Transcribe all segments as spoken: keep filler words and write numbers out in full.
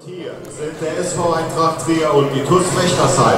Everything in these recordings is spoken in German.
Hier sind der S V Eintracht Trier und die T U S Mechtersheim.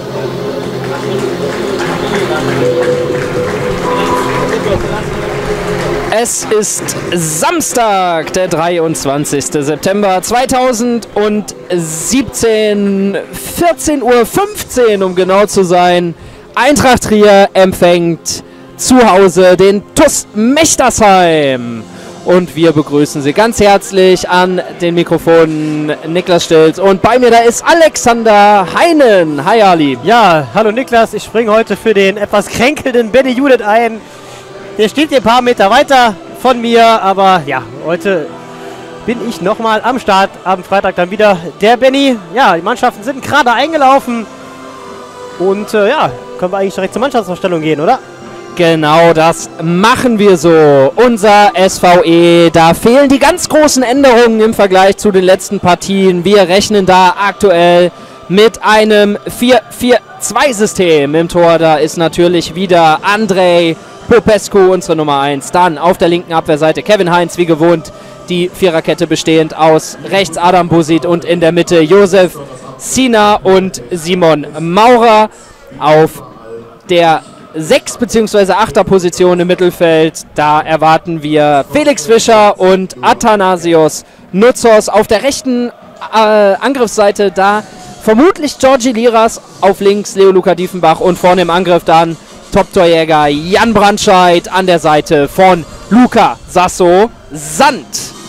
Es ist Samstag, der dreiundzwanzigste September zweitausendsiebzehn, vierzehn Uhr fünfzehn, um genau zu sein. Eintracht Trier empfängt zu Hause den T U S Mechtersheim. Und wir begrüßen Sie ganz herzlich an den Mikrofonen Niklas Stilz. Und bei mir da ist Alexander Heinen. Hi Ali. Ja, hallo Niklas. Ich springe heute für den etwas kränkelnden Benny Judith ein. Der steht hier ein paar Meter weiter von mir. Aber ja, heute bin ich nochmal am Start. Am Freitag dann wieder der Benny. Ja, die Mannschaften sind gerade eingelaufen. Und äh, ja, können wir eigentlich direkt zur Mannschaftsvorstellung gehen, oder? Genau, das machen wir so. Unser S V E, da fehlen die ganz großen Änderungen im Vergleich zu den letzten Partien. Wir rechnen da aktuell mit einem vier vier zwei System. Im Tor, da ist natürlich wieder Andrei Popescu, unsere Nummer eins. Dann auf der linken Abwehrseite Kevin Heinz, wie gewohnt. Die Viererkette bestehend aus rechts Adam Busit und in der Mitte Josef Sina und Simon Maurer. Auf der sechs bzw. achter Position im Mittelfeld, da erwarten wir Felix Fischer und Athanasios Nutzos. Auf der rechten äh, Angriffsseite da vermutlich Georgi Liras, auf links Leo Luca Diefenbach und vorne im Angriff dann Top-Torjäger Jan Brandscheid an der Seite von Luca Sasso Sand.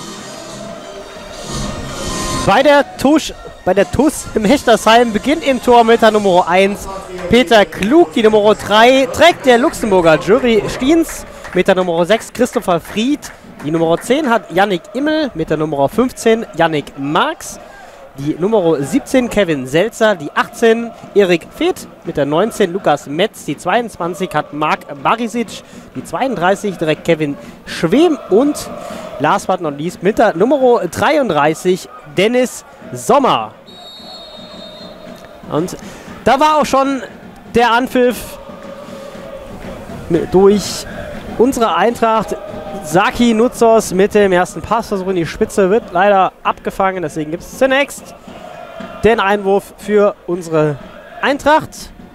Bei der Tusch Bei der T U S im Mechtersheim beginnt im Tor mit der Nummer eins Peter Klug. Die Nummer drei trägt der Luxemburger Jury Stiens. Mit der Nummer sechs Christopher Fried. Die Nummer zehn hat Yannick Immel. Mit der Nummer fünfzehn Yannick Marx. Die Nummer siebzehn Kevin Selzer. Die achtzehn Erik Feeth. Mit der neunzehn Lukas Metz. Die zweiundzwanzig hat Marc Barisic. Die zweiunddreißig direkt Kevin Schwem. Und last but not least mit der Nummer dreiunddreißig Dennis Sommer. Und da war auch schon der Anpfiff durch unsere Eintracht. Saki Nutzos mit dem ersten Passversuch in die Spitze wird leider abgefangen. Deswegen gibt es zunächst den Einwurf für unsere Eintracht.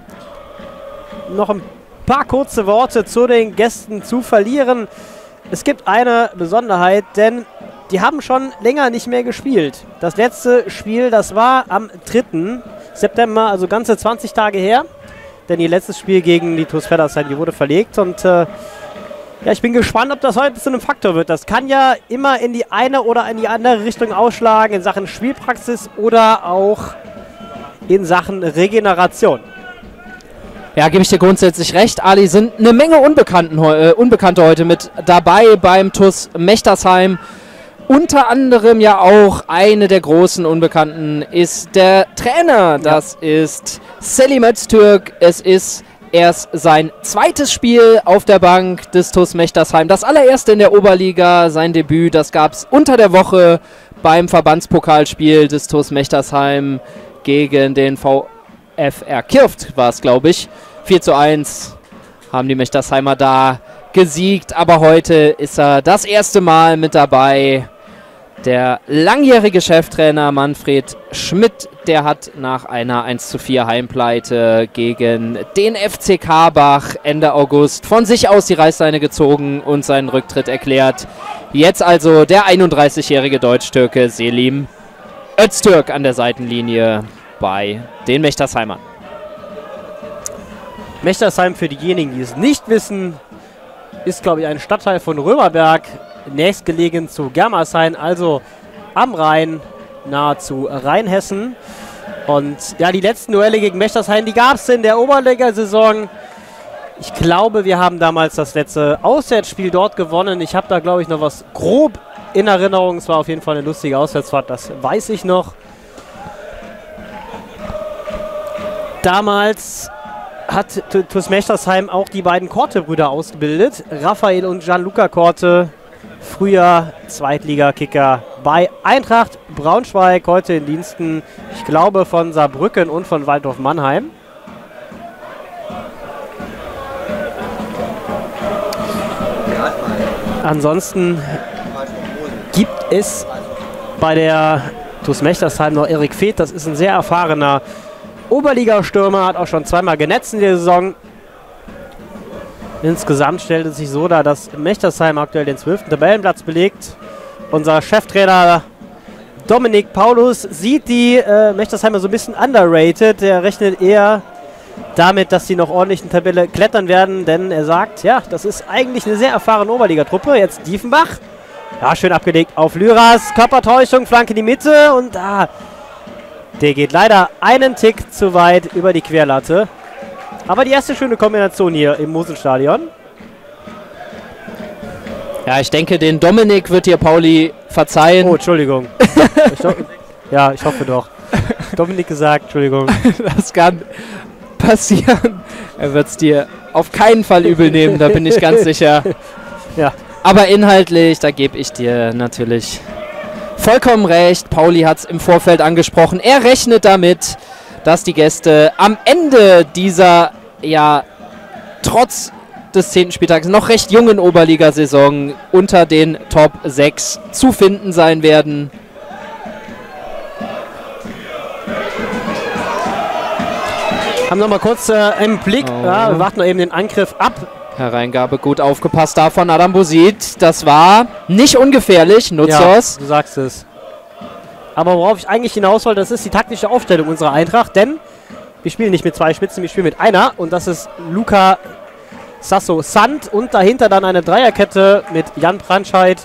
Noch ein paar kurze Worte zu den Gästen zu verlieren. Es gibt eine Besonderheit, denn die haben schon länger nicht mehr gespielt. Das letzte Spiel, das war am dritten September, also ganze zwanzig Tage her. Denn ihr letztes Spiel gegen die T U S Vettersheim, die wurde verlegt. Und äh, ja, ich bin gespannt, ob das heute zu einem Faktor wird. Das kann ja immer in die eine oder in die andere Richtung ausschlagen, in Sachen Spielpraxis oder auch in Sachen Regeneration. Ja, gebe ich dir grundsätzlich recht, Ali. Sind eine Menge Unbekannten, äh, Unbekannte heute mit dabei beim T U S Mechtersheim. Unter anderem ja auch eine der großen Unbekannten ist der Trainer. Das ja. ist Selim Öztürk. Es ist erst sein zweites Spiel auf der Bank des T U S Mechtersheim. Das allererste in der Oberliga, sein Debüt, das gab es unter der Woche beim Verbandspokalspiel des T U S Mechtersheim gegen den VfR Kirft, war es, glaube ich. vier zu eins haben die Mechtersheimer da gesiegt, aber heute ist er das erste Mal mit dabei. Der langjährige Cheftrainer Manfred Schmidt, der hat nach einer eins zu vier Heimpleite gegen den F C Karbach Ende August von sich aus die Reißleine gezogen und seinen Rücktritt erklärt. Jetzt also der einunddreißigjährige Deutsch-Türke Selim Öztürk an der Seitenlinie bei den Mechtersheimern. Mechtersheim, für diejenigen, die es nicht wissen, ist, glaube ich, ein Stadtteil von Römerberg, nächstgelegen zu Germersheim, also am Rhein, nahezu Rheinhessen. Und ja, die letzten Duelle gegen Mechtersheim, die gab es in der Oberliga-Saison. Ich glaube, wir haben damals das letzte Auswärtsspiel dort gewonnen. Ich habe da, glaube ich, noch was grob in Erinnerung. Es war auf jeden Fall eine lustige Auswärtsfahrt, das weiß ich noch. Damals hat T U S Mechtersheim auch die beiden Korte-Brüder ausgebildet. Raphael und Gianluca Korte, früher Zweitligakicker bei Eintracht Braunschweig, heute in Diensten, ich glaube, von Saarbrücken und von Waldorf Mannheim. Ansonsten gibt es bei der T U S Mechtersheim noch Erik Feeth. Das ist ein sehr erfahrener Oberligastürmer, hat auch schon zweimal genetzt in der Saison. Insgesamt stellt es sich so dar, dass Mechtersheim aktuell den zwölften Tabellenplatz belegt. Unser Cheftrainer Dominik Paulus sieht die äh, Mechtersheimer so ein bisschen underrated. Er rechnet eher damit, dass sie noch ordentlich in die Tabelle klettern werden, denn er sagt, ja, das ist eigentlich eine sehr erfahrene Oberligatruppe. Jetzt Diefenbach. Ja, schön abgelegt auf Lyras. Körpertäuschung, Flanke in die Mitte und da. Ah, der geht leider einen Tick zu weit über die Querlatte. Aber die erste schöne Kombination hier im Moselstadion. Ja, ich denke, den Dominik wird dir Pauli verzeihen. Oh, Entschuldigung. ich ja, ich hoffe doch. Dominik gesagt, Entschuldigung. Das kann passieren. Er wird es dir auf keinen Fall übel nehmen, da bin ich ganz sicher. Ja. Aber inhaltlich, da gebe ich dir natürlich vollkommen recht. Pauli hat es im Vorfeld angesprochen. Er rechnet damit, dass die Gäste am Ende dieser, ja, trotz des zehnten Spieltags noch recht jungen Oberligasaison unter den Top sechs zu finden sein werden. Haben noch mal kurz äh, im Blick, oh. ja, wir warten noch eben den Angriff ab. Hereingabe, gut aufgepasst da von Adam Bosit. Das war nicht ungefährlich, Nutzers. Ja, du sagst es. Aber worauf ich eigentlich hinaus wollte, das ist die taktische Aufstellung unserer Eintracht, denn wir spielen nicht mit zwei Spitzen, wir spielen mit einer und das ist Luca Sasso Sand und dahinter dann eine Dreierkette mit Jan Brandscheid,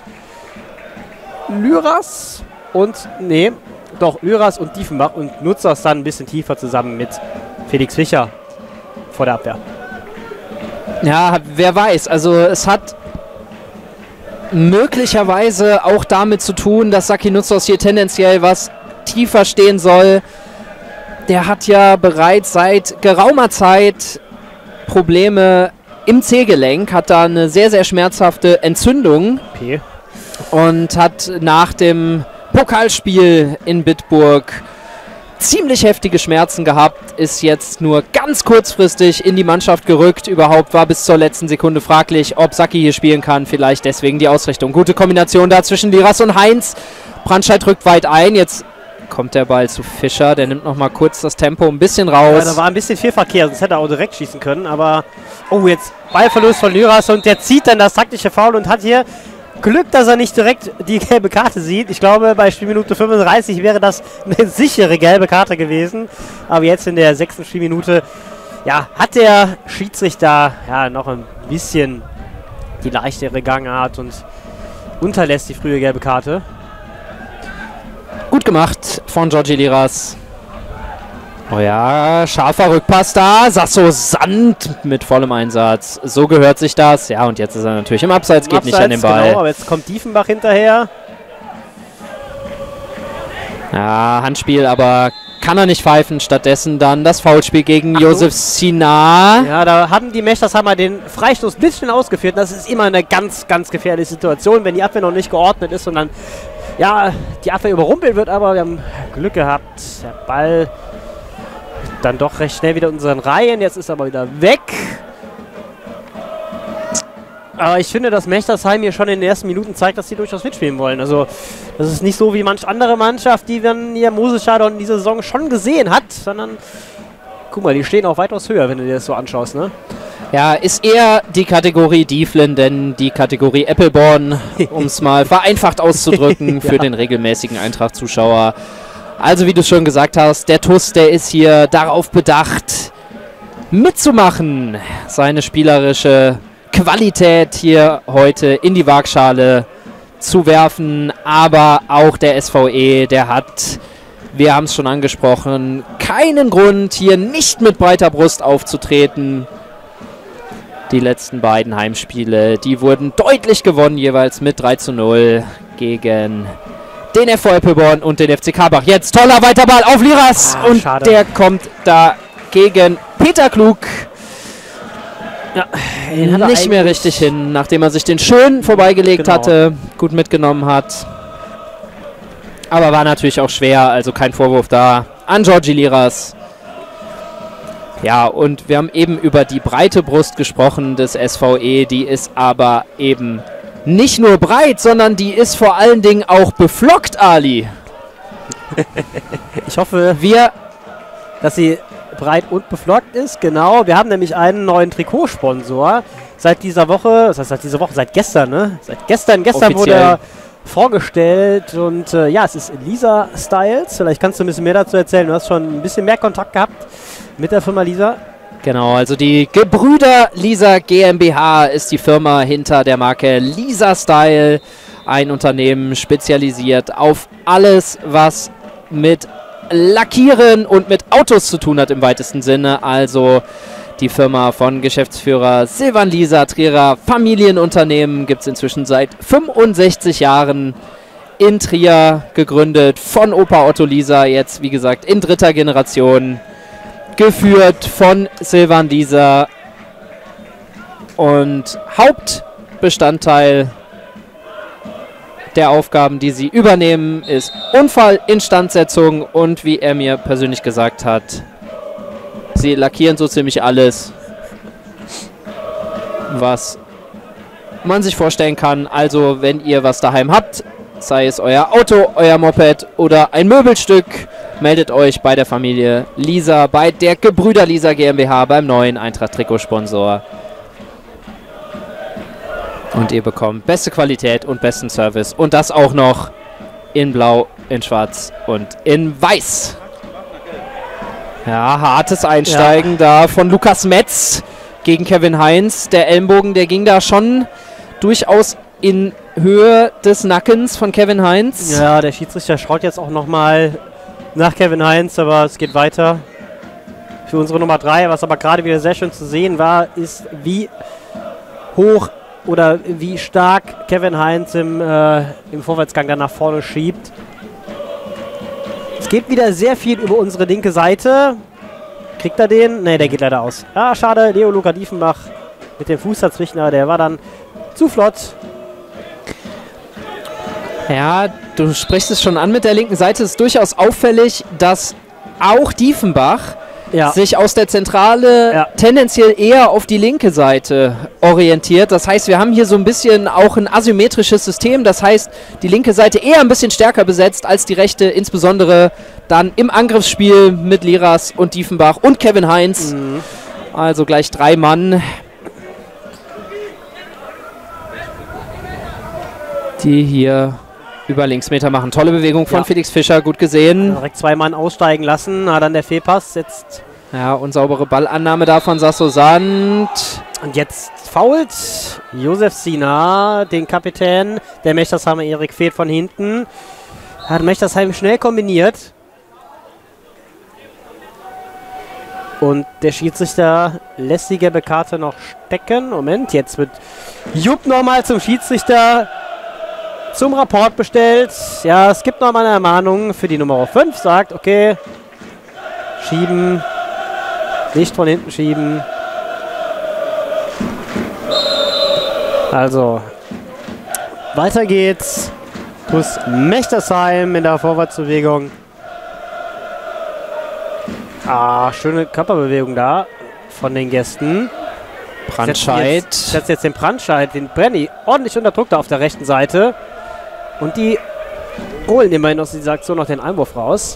Lyras und, nee, doch, Lyras und Diefenbach und Nutzers dann ein bisschen tiefer zusammen mit Felix Fischer vor der Abwehr. Ja, wer weiß, also es hat möglicherweise auch damit zu tun, dass Saki Nutzers hier tendenziell was tiefer stehen soll. Der hat ja bereits seit geraumer Zeit Probleme im Zehgelenk, hat da eine sehr, sehr schmerzhafte Entzündung okay. und hat nach dem Pokalspiel in Bitburg ziemlich heftige Schmerzen gehabt, ist jetzt nur ganz kurzfristig in die Mannschaft gerückt. Überhaupt war bis zur letzten Sekunde fraglich, ob Saki hier spielen kann. Vielleicht deswegen die Ausrichtung. Gute Kombination da zwischen Liras und Heinz. Brandscheid drückt weit ein. Jetzt kommt der Ball zu Fischer. Der nimmt noch mal kurz das Tempo ein bisschen raus. Ja, da war ein bisschen viel Verkehr, sonst hätte er auch direkt schießen können. Aber, oh, jetzt Ballverlust von Liras und der zieht dann das taktische Foul und hat hier Glück, dass er nicht direkt die gelbe Karte sieht. Ich glaube, bei Spielminute fünfunddreißig wäre das eine sichere gelbe Karte gewesen. Aber jetzt in der sechsten Spielminute, ja, hat der Schiedsrichter ja noch ein bisschen die leichtere Gangart und unterlässt die frühe gelbe Karte. Gut gemacht von Georgi Liras. Oh ja, scharfer Rückpass da. Sasso Sand mit vollem Einsatz. So gehört sich das. Ja, und jetzt ist er natürlich im Abseits, geht nicht an den Ball. Genau, aber jetzt kommt Diefenbach hinterher. Ja, Handspiel, aber kann er nicht pfeifen. Stattdessen dann das Foulspiel gegen Achtung. Josef Sinar. Ja, da haben die Mechtershammer den Freistoß ein bisschen ausgeführt. Das ist immer eine ganz, ganz gefährliche Situation, wenn die Abwehr noch nicht geordnet ist und dann, ja, die Abwehr überrumpelt wird. Aber wir haben Glück gehabt. Der Ball dann doch recht schnell wieder in unseren Reihen. Jetzt ist er aber wieder weg. Aber ich finde, dass Mechtersheim hier schon in den ersten Minuten zeigt, dass sie durchaus mitspielen wollen. Also das ist nicht so wie manch andere Mannschaft, die man hier im Moselstadion in dieser Saison schon gesehen hat, sondern guck mal, die stehen auch weitaus höher, wenn du dir das so anschaust, ne? Ja, ist eher die Kategorie Dieflen, denn die Kategorie Eppelborn, um es mal vereinfacht auszudrücken, für ja. den regelmäßigen Eintracht-Zuschauer. Also wie du schon gesagt hast, der T U S, der ist hier darauf bedacht, mitzumachen, seine spielerische Qualität hier heute in die Waagschale zu werfen. Aber auch der S V E, der hat, wir haben es schon angesprochen, keinen Grund, hier nicht mit breiter Brust aufzutreten. Die letzten beiden Heimspiele, die wurden deutlich gewonnen, jeweils mit drei zu null gegen den F V Eppelborn und den F C Karbach. Jetzt toller Weiterball auf Liras ah, und schade. Der kommt da gegen Peter Klug ja, nicht mehr richtig hin, nachdem er sich den schön vorbeigelegt genau. hatte, gut mitgenommen hat. Aber war natürlich auch schwer, also kein Vorwurf da an Georgi Liras. Ja, und wir haben eben über die breite Brust gesprochen des S V E, die ist aber eben nicht nur breit, sondern die ist vor allen Dingen auch beflockt, Ali. Ich hoffe, Wir, dass sie breit und beflockt ist. Genau, wir haben nämlich einen neuen Trikotsponsor seit dieser Woche, das heißt seit dieser Woche, seit gestern, ne? Seit gestern, gestern wurde Offiziell. er vorgestellt und äh, ja, es ist Lisa Styles. Vielleicht kannst du ein bisschen mehr dazu erzählen. Du hast schon ein bisschen mehr Kontakt gehabt mit der Firma Lisa. genau, also die Gebrüder Lisa GmbH ist die Firma hinter der Marke Lisa Style. Ein Unternehmen spezialisiert auf alles, was mit Lackieren und mit Autos zu tun hat im weitesten Sinne. Also die Firma von Geschäftsführer Silvan Lisa, Trierer Familienunternehmen, gibt es inzwischen seit fünfundsechzig Jahren in Trier, gegründet von Opa Otto Lisa, jetzt wie gesagt in dritter Generation, geführt von Silvan Lisa und Hauptbestandteil der Aufgaben, die sie übernehmen, ist Unfallinstandsetzung und wie er mir persönlich gesagt hat, sie lackieren so ziemlich alles, was man sich vorstellen kann. Also wenn ihr was daheim habt, sei es euer Auto, euer Moped oder ein Möbelstück, meldet euch bei der Familie Lisa, bei der Gebrüder Lisa GmbH, beim neuen Eintracht-Trikotsponsor. Und ihr bekommt beste Qualität und besten Service. Und das auch noch in Blau, in Schwarz und in Weiß. Ja, hartes Einsteigen ja. da von Lukas Metz gegen Kevin Heinz. Der Ellenbogen, der ging da schon durchaus in Höhe des Nackens von Kevin Heinz. Ja, der Schiedsrichter schaut jetzt auch nochmal nach Kevin Heinz, aber es geht weiter für unsere Nummer drei. Was aber gerade wieder sehr schön zu sehen war, ist, wie hoch oder wie stark Kevin Heinz im, äh, im Vorwärtsgang dann nach vorne schiebt. Es geht wieder sehr viel über unsere linke Seite. Kriegt er den? Ne, der geht leider aus. Ah, schade. Leo Luca Diefenbach mit dem Fuß dazwischen, aber der war dann zu flott. Ja, du sprichst es schon an mit der linken Seite. Es ist durchaus auffällig, dass auch Diefenbach ja. sich aus der Zentrale ja. tendenziell eher auf die linke Seite orientiert. Das heißt, wir haben hier so ein bisschen auch ein asymmetrisches System. Das heißt, die linke Seite eher ein bisschen stärker besetzt als die rechte, insbesondere dann im Angriffsspiel mit Liras und Diefenbach und Kevin Heinz. Mhm. Also gleich drei Mann, die hier über Linksmeter machen. Tolle Bewegung von ja. Felix Fischer, gut gesehen. Direkt zwei Mann aussteigen lassen, na, dann der Fehlpass jetzt. Ja, unsaubere Ballannahme da von Sasso Sand. Und jetzt fault Josef Sina, den Kapitän. Der Mechtersheimer Erik fehlt von hinten. Hat Mechtersheim schnell kombiniert. Und der Schiedsrichter lässt die gelbe Karte noch stecken. Moment, jetzt wird Jupp nochmal zum Schiedsrichter zum Rapport bestellt. Ja, es gibt nochmal eine Ermahnung für die Nummer fünf. Sagt, okay, schieben, nicht von hinten schieben. Also, weiter geht's. TuS Mechtersheim in der Vorwärtsbewegung. Ah, schöne Körperbewegung da von den Gästen. Brandscheid. Setzt jetzt den Brandscheid, den Brenny ordentlich unter Druck da auf der rechten Seite. Und die holen immerhin aus dieser Aktion noch den Einwurf raus.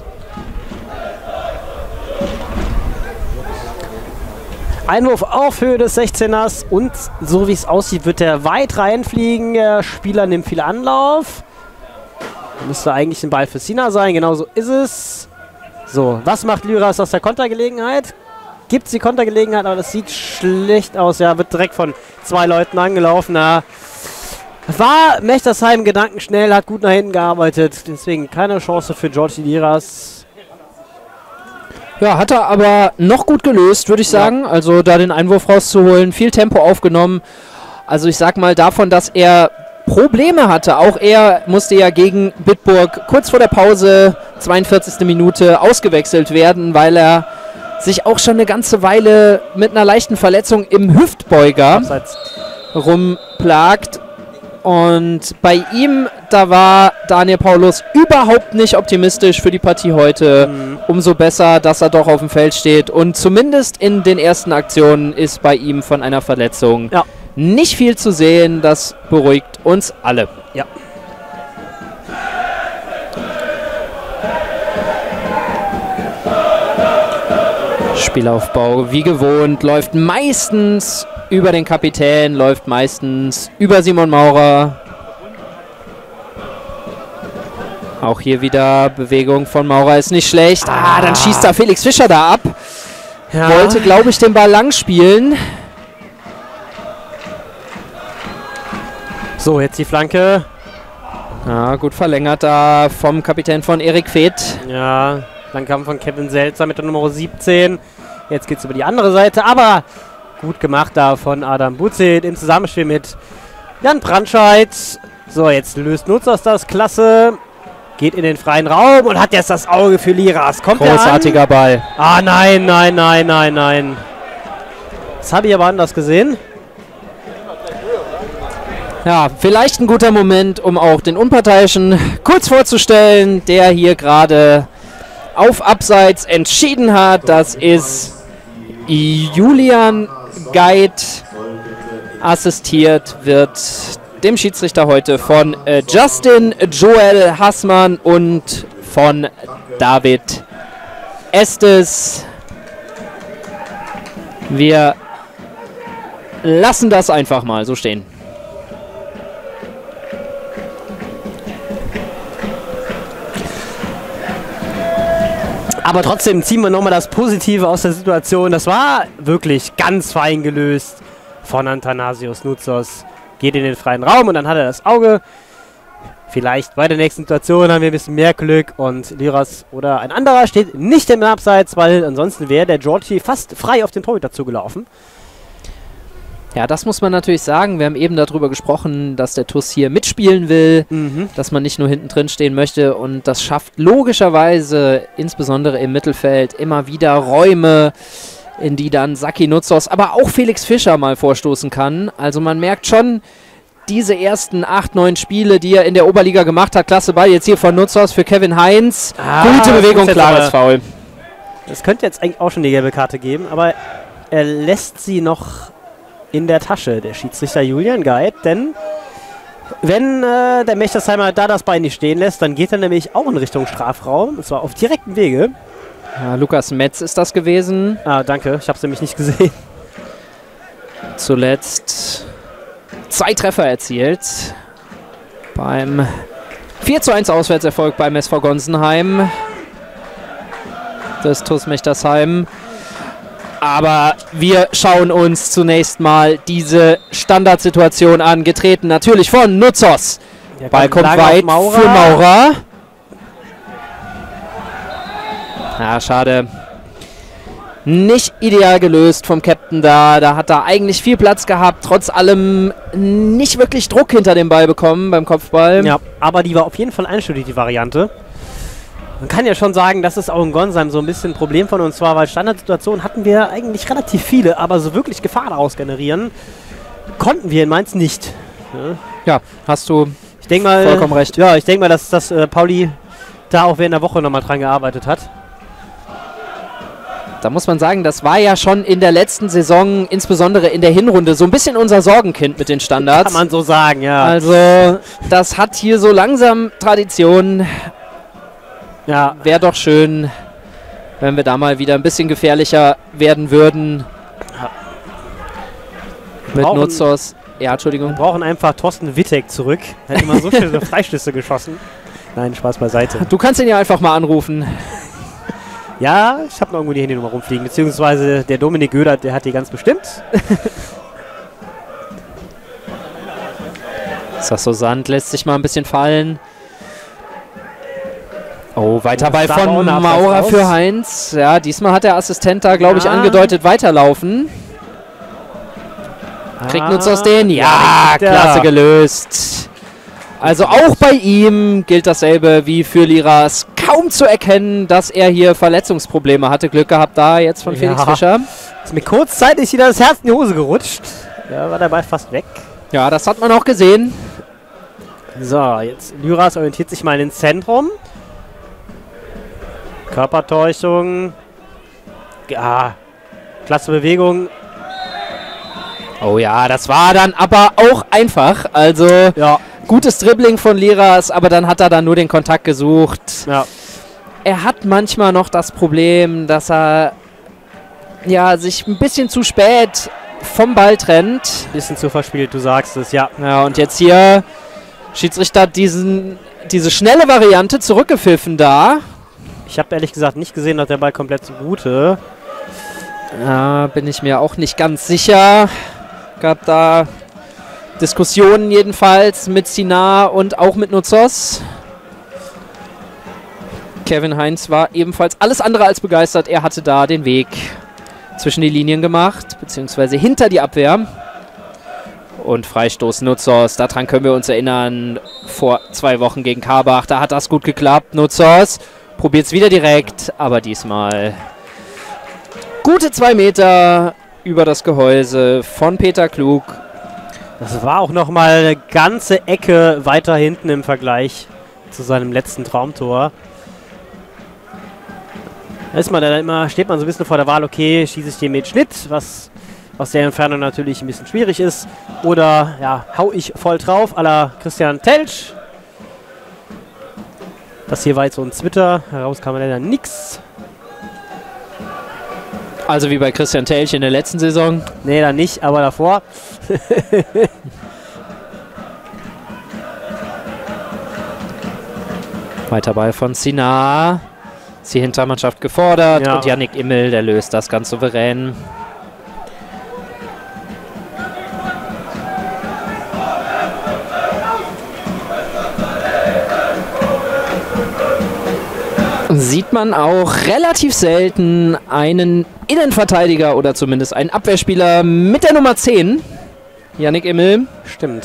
Einwurf auf Höhe des sechzehners und so wie es aussieht, wird er weit reinfliegen. Der Spieler nimmt viel Anlauf. Müsste eigentlich ein Ball für Sina sein, genauso ist es. So, was macht Lyras aus der Kontergelegenheit? Gibt es die Kontergelegenheit, aber das sieht schlecht aus. Ja, wird direkt von zwei Leuten angelaufen. Na, war Mechtersheim gedankenschnell, hat gut nach hinten gearbeitet. Deswegen keine Chance für George Lyras. Ja, hat er aber noch gut gelöst, würde ich sagen. Ja. Also da den Einwurf rauszuholen, viel Tempo aufgenommen. Also ich sag mal davon, dass er Probleme hatte. Auch er musste ja gegen Bitburg kurz vor der Pause, zweiundvierzigste Minute, ausgewechselt werden, weil er sich auch schon eine ganze Weile mit einer leichten Verletzung im Hüftbeuger Abseits. rumplagt. Und bei ihm, da war Daniel Paulus überhaupt nicht optimistisch für die Partie heute. Mhm. Umso besser, dass er doch auf dem Feld steht. Und zumindest in den ersten Aktionen ist bei ihm von einer Verletzung ja. nicht viel zu sehen. Das beruhigt uns alle. Ja. Spielaufbau wie gewohnt, läuft meistens über den Kapitän, läuft meistens über Simon Maurer. Auch hier wieder Bewegung von Maurer ist nicht schlecht. Ah, dann schießt da Felix Fischer da ab. Ja. Wollte, glaube ich, den Ball lang spielen. So, jetzt die Flanke. Ja, gut verlängert da vom Kapitän von Erik Feeth. Ja, dann kam von Kevin Selzer mit der Nummer siebzehn. Jetzt geht es über die andere Seite, aber gut gemacht da von Adam Buzet im Zusammenspiel mit Jan Brandscheid. So, jetzt löst Nutzers das klasse. Geht in den freien Raum und hat jetzt das Auge für Liras. Kommt er an? Großartiger Ball. Ah, nein, nein, nein, nein, nein. Das habe ich aber anders gesehen. Ja, vielleicht ein guter Moment, um auch den Unparteiischen kurz vorzustellen, der hier gerade auf Abseits entschieden hat. Das ist Julian Geit. Assistiert wird dem Schiedsrichter heute von äh, Justin Joel Hassmann und von David Estes. Wir lassen das einfach mal so stehen. Aber trotzdem ziehen wir nochmal das Positive aus der Situation. Das war wirklich ganz fein gelöst von Athanasios Nutzos. Geht in den freien Raum und dann hat er das Auge. Vielleicht bei der nächsten Situation haben wir ein bisschen mehr Glück und Liras oder ein anderer steht nicht im Abseits, weil ansonsten wäre der Georgie fast frei auf den Torhüter zugelaufen. Ja, das muss man natürlich sagen. Wir haben eben darüber gesprochen, dass der T U S hier mitspielen will, Mhm. dass man nicht nur hinten drin stehen möchte und das schafft logischerweise, insbesondere im Mittelfeld, immer wieder Räume, in die dann Saki Nutzos, aber auch Felix Fischer mal vorstoßen kann. Also man merkt schon, diese ersten acht, neun Spiele, die er in der Oberliga gemacht hat, klasse Ball jetzt hier von Nutzos für Kevin Heinz. Ah, Gute das Bewegung, ist jetzt klares aber- Foul. Es könnte jetzt eigentlich auch schon die gelbe Karte geben, aber er lässt sie noch in der Tasche, der Schiedsrichter Julian Geit, denn wenn äh, der Mechtersheimer da das Bein nicht stehen lässt, dann geht er nämlich auch in Richtung Strafraum, und zwar auf direktem Wege. Ja, Lukas Metz ist das gewesen. Ah, danke, ich habe es nämlich nicht gesehen. Zuletzt zwei Treffer erzielt beim vier zu eins Auswärtserfolg beim S V Gonsenheim des T U S Mechtersheim. Aber wir schauen uns zunächst mal diese Standardsituation an, getreten natürlich von Nutzos. Der Ball kommt lange auf weit Maurer. für Maurer. Ja, schade. Nicht ideal gelöst vom Captain da. Da hat er eigentlich viel Platz gehabt. Trotz allem nicht wirklich Druck hinter dem Ball bekommen beim Kopfball. Ja, aber die war auf jeden Fall einstudiert, die Variante. Man kann ja schon sagen, das ist auch in Gonsheim so ein bisschen ein Problem von uns war, weil Standardsituationen hatten wir eigentlich relativ viele, aber so wirklich Gefahr daraus generieren konnten wir in Mainz nicht. Ja, Ja, hast du ich denke mal, vollkommen recht. Ja, ich denke mal, dass, dass äh, Pauli da auch während der Woche nochmal dran gearbeitet hat. Da muss man sagen, das war ja schon in der letzten Saison, insbesondere in der Hinrunde, so ein bisschen unser Sorgenkind mit den Standards. Kann man so sagen, ja. Also, das hat hier so langsam Tradition. ja. Wäre doch schön, wenn wir da mal wieder ein bisschen gefährlicher werden würden. Ja. Mit Brauchen- Nutzos. Ja, Entschuldigung. Wir brauchen einfach Thorsten Wittek zurück. Er hat immer so viele Freistöße geschossen. Nein, Spaß beiseite. Du kannst ihn ja einfach mal anrufen. Ja, ich habe noch irgendwo die Handynummer rumfliegen. Beziehungsweise der Dominik Gödert, der hat die ganz bestimmt. Sasso Sand lässt sich mal ein bisschen fallen. Oh, weiter Ball Da war auch von eine Abseits Maurer raus. für Heinz. Ja, diesmal hat der Assistent da, glaube ich, Ja. angedeutet, weiterlaufen. Kriegt Nutzos den? Ja, kriegt er. klasse gelöst. Also auch bei ihm gilt dasselbe wie für Liras. Kaum zu erkennen, dass er hier Verletzungsprobleme hatte. Glück gehabt da jetzt von Felix Ja. Fischer. Ist mir kurzzeitig wieder das Herz in die Hose gerutscht. Da war der Ball fast weg. Ja, das hat man auch gesehen. So, jetzt Lyras orientiert sich mal ins Zentrum. Körpertäuschung. Ja, klasse Bewegung. Oh ja, das war dann aber auch einfach. Also Ja, gutes Dribbling von Liras, aber dann hat er dann nur den Kontakt gesucht. ja. Er hat manchmal noch das Problem, dass er ja, sich ein bisschen zu spät vom Ball trennt. Bisschen zu verspielt, du sagst es, ja. Ja, und jetzt hier Schiedsrichter hat diesen, diese schnelle Variante zurückgepfiffen da. Ich habe ehrlich gesagt nicht gesehen, dass der Ball komplett zu Gute. Ja, bin ich mir auch nicht ganz sicher. Gab da Diskussionen jedenfalls mit Sinar und auch mit Nuzos. Kevin Heinz war ebenfalls alles andere als begeistert. Er hatte da den Weg zwischen die Linien gemacht, beziehungsweise hinter die Abwehr. Und Freistoß Nuzos, daran können wir uns erinnern, vor zwei Wochen gegen Karbach. Da hat das gut geklappt. Nuzos probiert es wieder direkt, aber diesmal gute zwei Meter über das Gehäuse von Peter Klug. Das war auch nochmal eine ganze Ecke weiter hinten im Vergleich zu seinem letzten Traumtor. Da ist man dann immer, steht man so ein bisschen vor der Wahl, okay, schieße ich den mit Schnitt, was aus der Entfernung natürlich ein bisschen schwierig ist. Oder ja, hau ich voll drauf, à la Christian Teltsch. Das hier war jetzt so ein Twitter, heraus kam leider nichts. Also wie bei Christian Telch in der letzten Saison? Nee, da nicht, aber davor. Weiter Ball von Sinar. Ist die Hintermannschaft gefordert Ja. und Yannick Immel, der löst das ganz souverän. Sieht man auch relativ selten einen Innenverteidiger oder zumindest einen Abwehrspieler mit der Nummer zehn. Yannick Immel. Stimmt.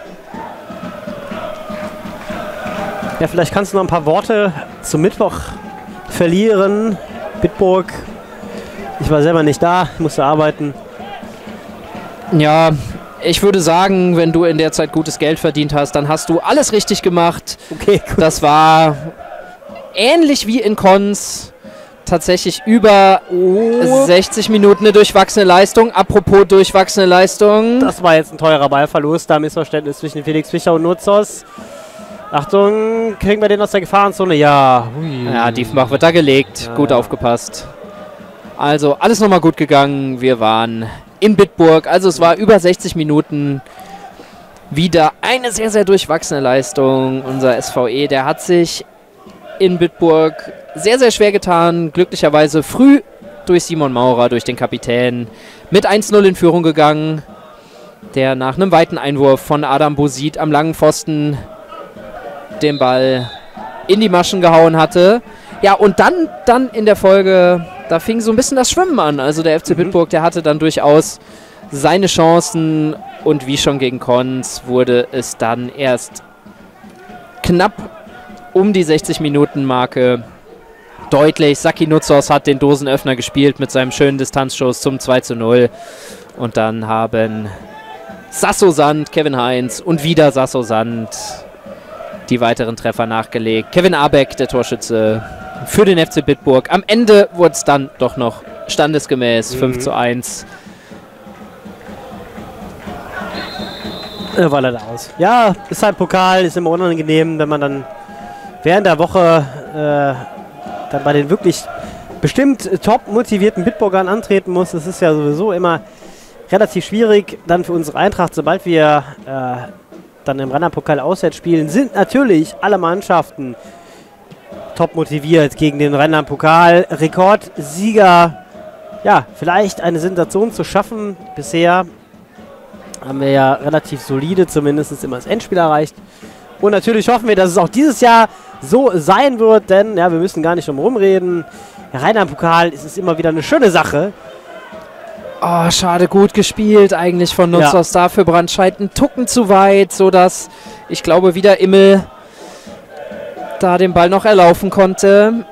Ja, vielleicht kannst du noch ein paar Worte zum Mittwoch verlieren. Bitburg. Ich war selber nicht da, musste arbeiten. Ja, ich würde sagen, wenn du in der Zeit gutes Geld verdient hast, dann hast du alles richtig gemacht. Okay, gut. Das war ähnlich wie in Konz. Tatsächlich über Oh. sechzig Minuten eine durchwachsene Leistung. Apropos durchwachsene Leistung. Das war jetzt ein teurer Ballverlust. Da Missverständnis zwischen Felix Fischer und Nuzos. Achtung, kriegen wir den aus der Gefahrenzone? Ja. Hui. Ja, Diefenbach wird da gelegt. Ja, Gut ja. aufgepasst. Also alles nochmal gut gegangen. Wir waren in Bitburg. Also es war über sechzig Minuten. Wieder eine sehr, sehr durchwachsene Leistung. Unser S V E, der hat sich in Bitburg sehr, sehr schwer getan. Glücklicherweise früh durch Simon Maurer, durch den Kapitän, mit eins null in Führung gegangen. Der nach einem weiten Einwurf von Adam Bosit am langen Pfosten den Ball in die Maschen gehauen hatte. Ja, und dann, dann in der Folge, da fing so ein bisschen das Schwimmen an. Also der F C Mhm. Bitburg, der hatte dann durchaus seine Chancen. Und wie schon gegen Konz wurde es dann erst knapp um die sechzig Minuten Marke deutlich. Saki Nuzos hat den Dosenöffner gespielt mit seinem schönen Distanzschuss zum zwei zu null. Und dann haben Sasso Sand, Kevin Heinz und wieder Sasso Sand die weiteren Treffer nachgelegt. Kevin Abeck, der Torschütze für den F C Bitburg. Am Ende wurde es dann doch noch standesgemäß Mhm. fünf zu eins. Äh, war leider aus. Ja, ist halt Pokal, ist immer unangenehm, wenn man dann während der Woche äh, dann bei den wirklich bestimmt top motivierten Bitburgern antreten muss. Das ist ja sowieso immer relativ schwierig dann für unsere Eintracht. Sobald wir äh, dann im Rennerpokal auswärts spielen, sind natürlich alle Mannschaften top motiviert gegen den Rennerpokal. Rekordsieger, ja, vielleicht eine Sensation zu schaffen. Bisher haben wir ja relativ solide zumindest immer das Endspiel erreicht. Und natürlich hoffen wir, dass es auch dieses Jahr so sein wird, denn ja, wir müssen gar nicht drum rumreden. Rheinland-Pokal ist es immer wieder eine schöne Sache. Oh, schade, gut gespielt eigentlich von Nuzos. Ja. Dafür Brandscheid einen Tucken zu weit, sodass ich glaube wieder Immel da den Ball noch erlaufen konnte.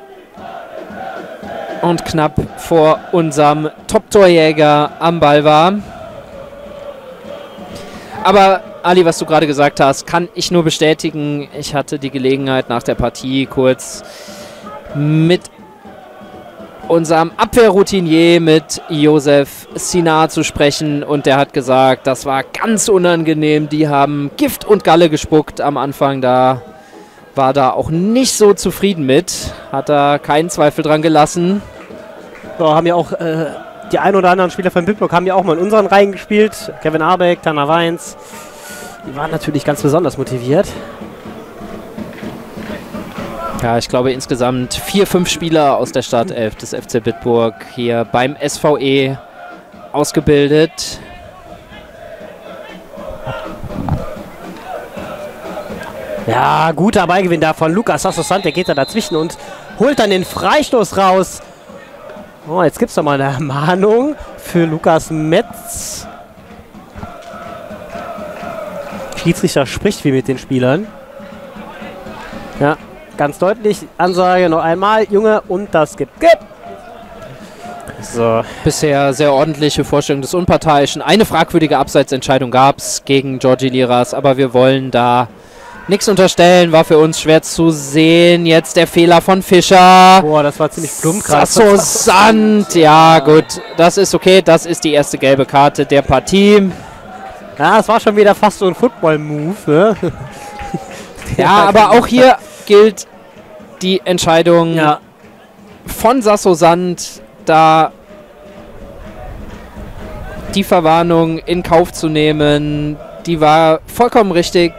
Und knapp vor unserem Top-Torjäger am Ball war. Aber Ali, was du gerade gesagt hast, kann ich nur bestätigen. Ich hatte die Gelegenheit nach der Partie kurz mit unserem Abwehrroutinier, mit Josef Sinar zu sprechen. Und der hat gesagt, das war ganz unangenehm. Die haben Gift und Galle gespuckt am Anfang. Da war da auch nicht so zufrieden mit. Hat da keinen Zweifel dran gelassen. Ja, haben ja auch äh, die ein oder anderen Spieler von Bitburg haben ja auch mal in unseren Reihen gespielt. Kevin Arbeck, Tanner Weins. Die waren natürlich ganz besonders motiviert. Ja, ich glaube insgesamt vier, fünf Spieler aus der Startelf des F C Bitburg hier beim S V E ausgebildet. Ja, guter Beigewinn da von Lukas Sassosant. Der geht da dazwischen und holt dann den Freistoß raus. Oh, jetzt gibt es doch mal eine Mahnung für Lukas Metz. Schiedsrichter spricht wie mit den Spielern. Ja, ganz deutlich. Ansage noch einmal, Junge, und das gibt. Gib! So. Bisher sehr ordentliche Vorstellung des Unparteiischen. Eine fragwürdige Abseitsentscheidung gab es gegen Georgi Liras, aber wir wollen da nichts unterstellen. War für uns schwer zu sehen. Jetzt der Fehler von Fischer. Boah, das war ziemlich plump gerade. Sassosant. Ja, gut. Das ist okay. Das ist die erste gelbe Karte der Partie. Ja, es war schon wieder fast so ein Football-Move. Ne? Ja, aber auch hier gilt die Entscheidung ja. von Sassosant, da die Verwarnung in Kauf zu nehmen. Die war vollkommen richtig.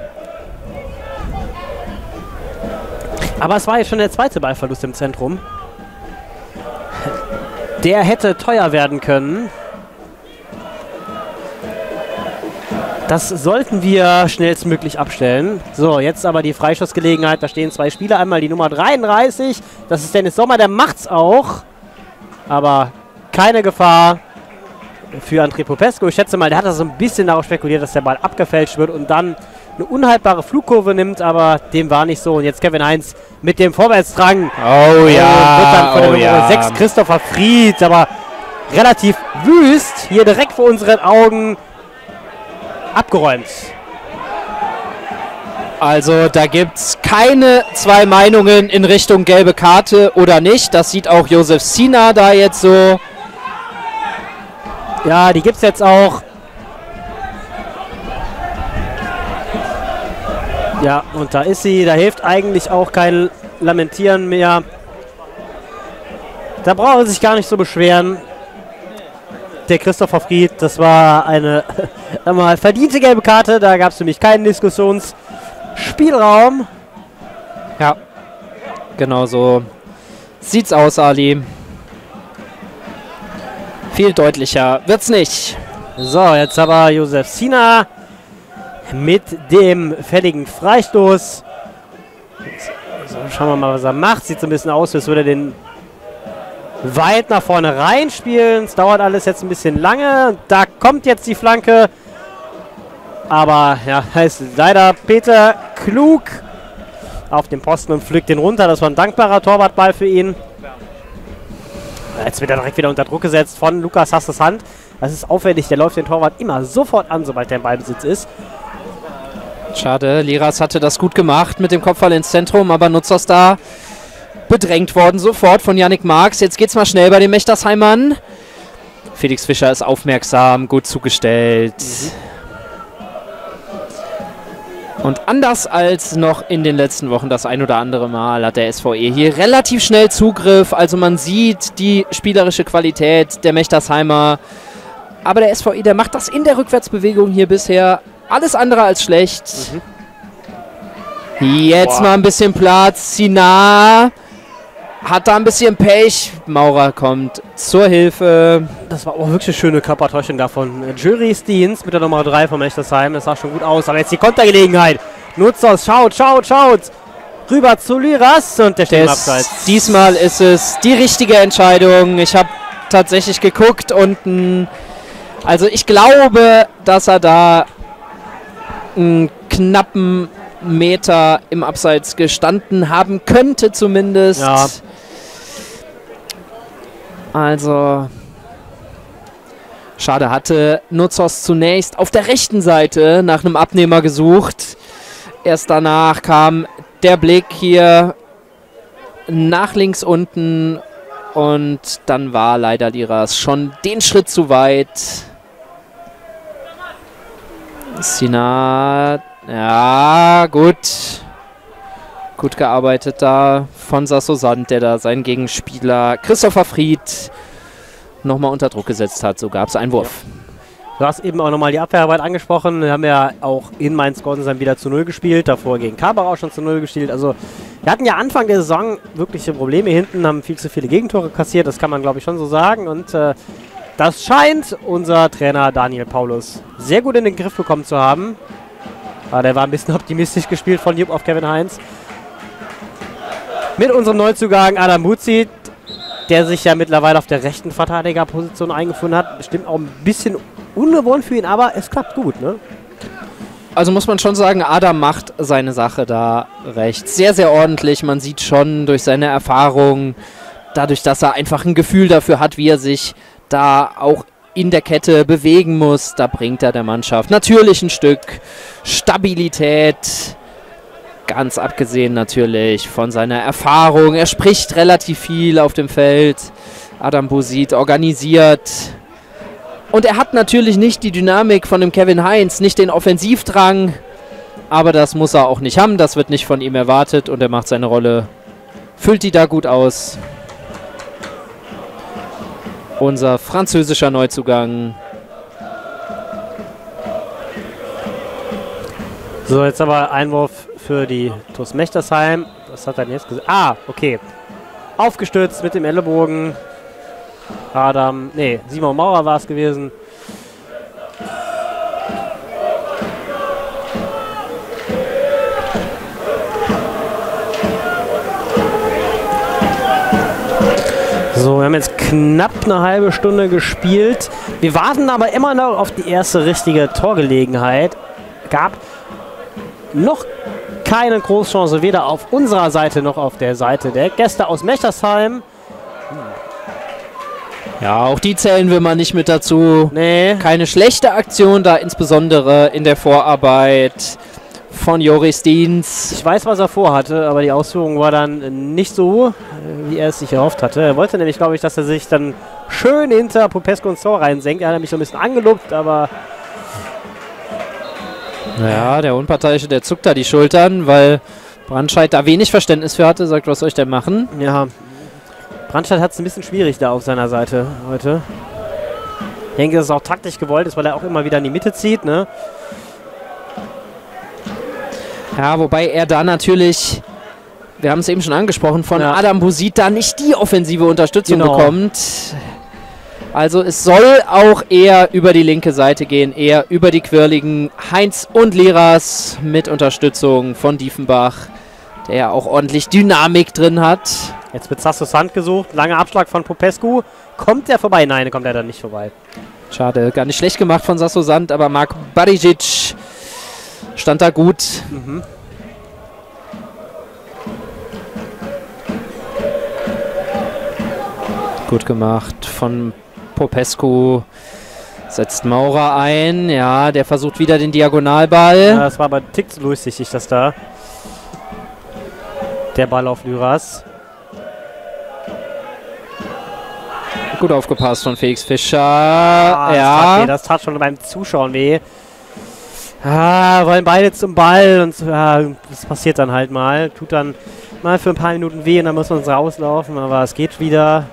Aber es war jetzt schon der zweite Ballverlust im Zentrum. Der hätte teuer werden können. Das sollten wir schnellstmöglich abstellen. So, jetzt aber die Freischussgelegenheit. Da stehen zwei Spieler. Einmal die Nummer dreiunddreißig. Das ist Dennis Sommer, der macht's auch. Aber keine Gefahr für André Popescu. Ich schätze mal, der hat da so ein bisschen darauf spekuliert, dass der Ball abgefälscht wird und dann eine unhaltbare Flugkurve nimmt, aber dem war nicht so. Und jetzt Kevin Heinz mit dem Vorwärtsdrang. Oh ja, wird dann von der oh Nummer ja. sechs Christopher Fried, aber relativ wüst hier direkt vor unseren Augen abgeräumt. Also da gibt es keine zwei Meinungen in Richtung gelbe Karte oder nicht. Das sieht auch Josef Sina da jetzt so. Ja, die gibt es jetzt auch. Ja, und da ist sie. Da hilft eigentlich auch kein Lamentieren mehr. Da braucht er sich gar nicht so beschweren. Der Christopher Fried, das war eine mal verdiente gelbe Karte. Da gab es nämlich keinen Diskussionsspielraum. Ja, genau so sieht's aus, Ali. Viel deutlicher wird's nicht. So, jetzt aber Josef Sina mit dem fälligen Freistoß. So, schauen wir mal, was er macht. Sieht so ein bisschen aus, als würde er den weit nach vorne reinspielen. Es dauert alles jetzt ein bisschen lange. Da kommt jetzt die Flanke. Aber ja, heißt leider Peter Klug auf dem Posten und pflückt den runter. Das war ein dankbarer Torwartball für ihn. Jetzt wird er direkt wieder unter Druck gesetzt von Lukas Hasses Hand. Das ist auffällig. Der läuft den Torwart immer sofort an, sobald der im Ballbesitz ist. Schade, Liras hatte das gut gemacht mit dem Kopfball ins Zentrum, aber Nutzers da bedrängt worden sofort von Yannick Marx. Jetzt geht's mal schnell bei den Mechtersheimern. Felix Fischer ist aufmerksam, gut zugestellt. Mhm. Und anders als noch in den letzten Wochen das ein oder andere Mal hat der S V E hier relativ schnell Zugriff. Also man sieht die spielerische Qualität der Mechtersheimer. Aber der S V E, der macht das in der Rückwärtsbewegung hier bisher alles andere als schlecht. Mhm. Jetzt Boah. mal ein bisschen Platz. Sina hat da ein bisschen Pech. Maurer kommt zur Hilfe. Das war auch wirklich eine schöne Körpertäuschung davon. Jury's Dienst mit der Nummer drei von Mechtersheim. Das sah schon gut aus. Aber jetzt die Kontergelegenheit. Nutzers, schaut, schaut, schaut. Rüber zu Liras und der steht im Abseits. Diesmal ist es die richtige Entscheidung. Ich habe tatsächlich geguckt und n, also ich glaube, dass er da einen knappen Meter im Abseits gestanden haben könnte zumindest. Ja. Also schade, hatte Nutzers zunächst auf der rechten Seite nach einem Abnehmer gesucht. Erst danach kam der Blick hier nach links unten und dann war leider Liras schon den Schritt zu weit. Sina, ja, gut. Gut gearbeitet da von Sassosant, der da seinen Gegenspieler Christopher Fried nochmal unter Druck gesetzt hat. So gab es Einwurf. Du hast eben auch nochmal die Abwehrarbeit angesprochen. Wir haben ja auch in Mainz-Gordensheim wieder zu Null gespielt. Davor gegen Karlsbach auch schon zu Null gespielt. Also wir hatten ja Anfang der Saison wirkliche Probleme hinten, haben viel zu viele Gegentore kassiert. Das kann man, glaube ich, schon so sagen. Und äh, das scheint unser Trainer Daniel Paulus sehr gut in den Griff bekommen zu haben. Aber der war ein bisschen optimistisch gespielt von Jupp auf Kevin Heinz. Mit unserem Neuzugang Adam Buzzi, der sich ja mittlerweile auf der rechten Verteidigerposition eingefunden hat. Bestimmt auch ein bisschen ungewohnt für ihn, aber es klappt gut, ne? Also muss man schon sagen, Adam macht seine Sache da recht. Sehr, sehr ordentlich. Man sieht schon durch seine Erfahrung, dadurch, dass er einfach ein Gefühl dafür hat, wie er sich da auch in der Kette bewegen muss. Da bringt er der Mannschaft natürlich ein Stück Stabilität. Ganz abgesehen natürlich von seiner Erfahrung. Er spricht relativ viel auf dem Feld. Adam Buzzi organisiert. Und er hat natürlich nicht die Dynamik von dem Kevin Heinz, nicht den Offensivdrang. Aber das muss er auch nicht haben. Das wird nicht von ihm erwartet. Und er macht seine Rolle, füllt die da gut aus. Unser französischer Neuzugang. So, jetzt aber Einwurf für die T U S Mechtersheim. Was hat er denn jetzt gesagt? Ah, okay. Aufgestützt mit dem Ellenbogen. Adam, nee, Simon Maurer war es gewesen. So, wir haben jetzt knapp eine halbe Stunde gespielt. Wir warten aber immer noch auf die erste richtige Torgelegenheit. Gab noch keine Großchance, weder auf unserer Seite noch auf der Seite der Gäste aus Mechtersheim. Ja, auch die zählen wir mal nicht mit dazu. Nee. Keine schlechte Aktion da, insbesondere in der Vorarbeit von Joris Dienz. Ich weiß, was er vorhatte, aber die Ausführung war dann nicht so, wie er es sich erhofft hatte. Er wollte nämlich, glaube ich, dass er sich dann schön hinter Popescu ins Tor reinsenkt. Er hat nämlich so ein bisschen angelobt, aber... Ja, der Unparteiische, der zuckt da die Schultern, weil Brandscheid da wenig Verständnis für hatte. Sagt, was soll ich denn machen? Ja, Brandscheid hat es ein bisschen schwierig da auf seiner Seite heute. Ich denke, dass es auch taktisch gewollt ist, weil er auch immer wieder in die Mitte zieht, ne? Ja, wobei er da natürlich, wir haben es eben schon angesprochen, von ja. Adam Buzzi da nicht die offensive Unterstützung genau. bekommt. Also es soll auch eher über die linke Seite gehen, eher über die quirligen Heinz und Liras mit Unterstützung von Diefenbach, der ja auch ordentlich Dynamik drin hat. Jetzt wird Sassos Hand gesucht, langer Abschlag von Popescu. Kommt der vorbei? Nein, kommt er dann nicht vorbei. Schade, gar nicht schlecht gemacht von Sasso Sand, aber Mark Barisic stand da gut. Mhm. Gut gemacht von Popescu. Setzt Maurer ein. Ja, der versucht wieder den Diagonalball. Ja, das war aber ein Tick zu durchsichtig, das da. Der Ball auf Lyras. Gut aufgepasst von Felix Fischer. Ah, ja. Das tat, weh, das tat schon beim Zuschauen weh. Ah, wollen beide zum Ball und ja, das passiert dann halt mal. Tut dann mal für ein paar Minuten weh und dann muss man rauslaufen, aber es geht wieder.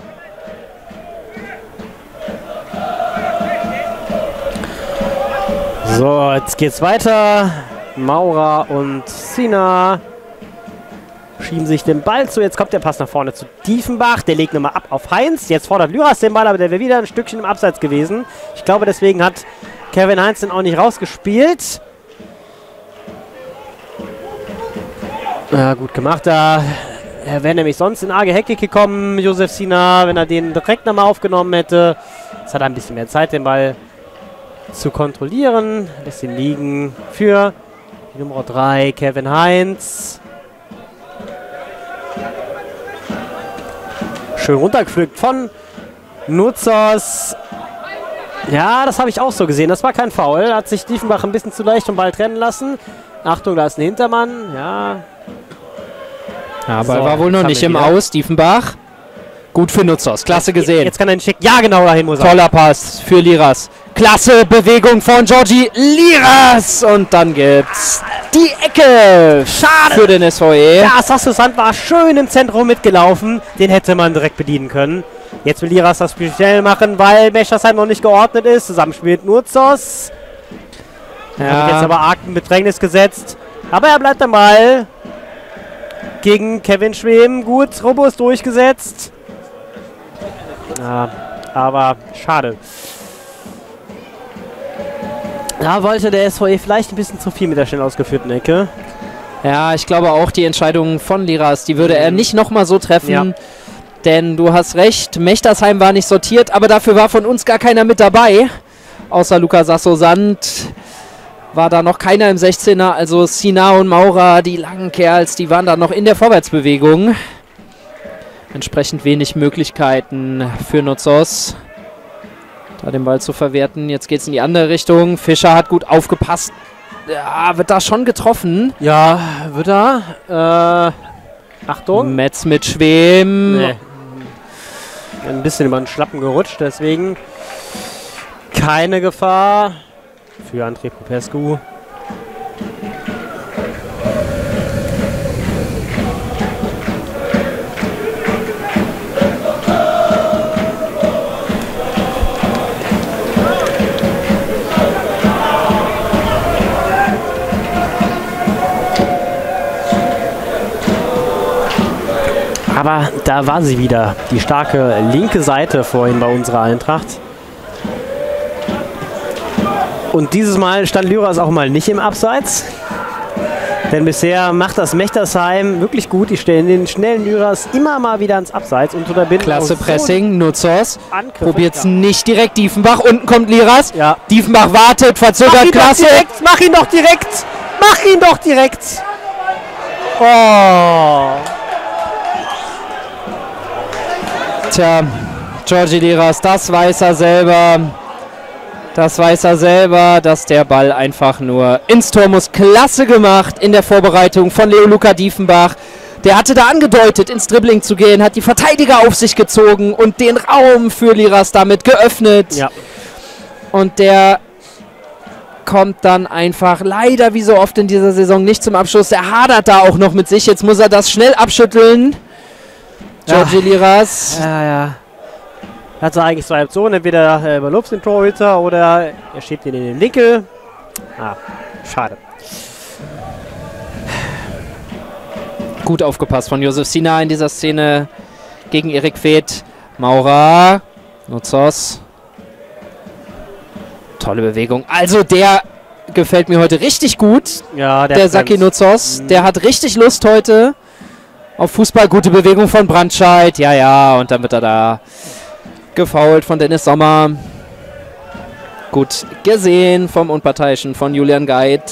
So, jetzt geht's weiter. Maurer und Sina schieben sich den Ball zu. Jetzt kommt der Pass nach vorne zu Diefenbach. Der legt nochmal ab auf Heinz. Jetzt fordert Lyras den Ball, aber der wäre wieder ein Stückchen im Abseits gewesen. Ich glaube, deswegen hat Kevin Heinz den auch nicht rausgespielt. Ja, gut gemacht. Da er wäre nämlich sonst in arge Hektik gekommen, Josef Sina, wenn er den direkt nochmal aufgenommen hätte. Jetzt hat er ein bisschen mehr Zeit, den Ball zu kontrollieren. Lässt ihn liegen für die Nummer drei, Kevin Heinz. Schön runtergepflückt von Nutzers. Ja, das habe ich auch so gesehen. Das war kein Foul. Hat sich Diefenbach ein bisschen zu leicht vom Ball trennen lassen. Achtung, da ist ein Hintermann. Ja. Ja, aber So, war wohl noch jetzt nicht haben im wir wieder- Aus. Diefenbach. Gut für Nutzers. Klasse gesehen. Jetzt kann er ihn schicken. Ja, genau, dahin muss er. Toller Pass für Liras. Klasse Bewegung von Georgi Liras. Und dann gibt's die Ecke. Schade. Für den S V E. Ja, Sasso Sand war schön im Zentrum mitgelaufen. Den hätte man direkt bedienen können. Jetzt will Liras das Spiel schnell machen, weil Mechtersheim noch nicht geordnet ist. Zusammenspiel mit Nurzos. Ja. Er wird jetzt aber arg in Bedrängnis gesetzt. Aber er bleibt am Ball. Gegen Kevin Schwem. Gut, robust durchgesetzt. Ja, aber schade. Da wollte der S V E vielleicht ein bisschen zu viel mit der schnell ausgeführten Ecke. Ja, ich glaube auch, die Entscheidung von Liras, die würde er nicht nochmal so treffen. Ja. Denn du hast recht, Mechtersheim war nicht sortiert, aber dafür war von uns gar keiner mit dabei. Außer Luca Sasso-Sand war da noch keiner im sechzehner. Also Sina und Maurer, die langen Kerls, die waren da noch in der Vorwärtsbewegung. Entsprechend wenig Möglichkeiten für Nutzos, da den Ball zu verwerten. Jetzt geht es in die andere Richtung. Fischer hat gut aufgepasst. Ja, wird da schon getroffen. Ja, wird er. Äh, Achtung. Metz mit Schwem. Nee. Ein bisschen über den Schlappen gerutscht, deswegen keine Gefahr für André Popescu. Aber da war sie wieder, die starke linke Seite vorhin bei unserer Eintracht. Und dieses Mal stand Liras auch mal nicht im Abseits. Denn bisher macht das Mechtersheim wirklich gut. Die stellen den schnellen Liras immer mal wieder ins Abseits und unterbinden. Klasse Pressing, Nutzos. Probiert es ja. nicht direkt. Diefenbach, unten kommt Liras. Ja. Diefenbach wartet, verzögert, klasse. Direkt, mach ihn doch direkt! Mach ihn doch direkt! Oh! Tja, Georgi Liras, das weiß er selber. Das weiß er selber, dass der Ball einfach nur ins Tor muss. Klasse gemacht in der Vorbereitung von Leo-Luca Diefenbach. Der hatte da angedeutet, ins Dribbling zu gehen, hat die Verteidiger auf sich gezogen und den Raum für Liras damit geöffnet. Ja. Und der kommt dann einfach leider wie so oft in dieser Saison nicht zum Abschluss. Er hadert da auch noch mit sich. Jetzt muss er das schnell abschütteln. Georgi Liras. Ja, ja. Er hat eigentlich zwei Optionen. Entweder er überlupft den Torhüter oder er schiebt ihn in den Winkel. Ah, schade. Gut aufgepasst von Josef Sina in dieser Szene gegen Erik Feeth. Maurer. Nutzos. Tolle Bewegung. Also der gefällt mir heute richtig gut. Ja, der, der Saki Nutzos. Mhm. Der hat richtig Lust heute auf Fußball. Gute Bewegung von Brandscheid. Ja, ja. Und dann wird er da gefoult von Dennis Sommer. Gut gesehen vom Unparteiischen, von Julian Geit.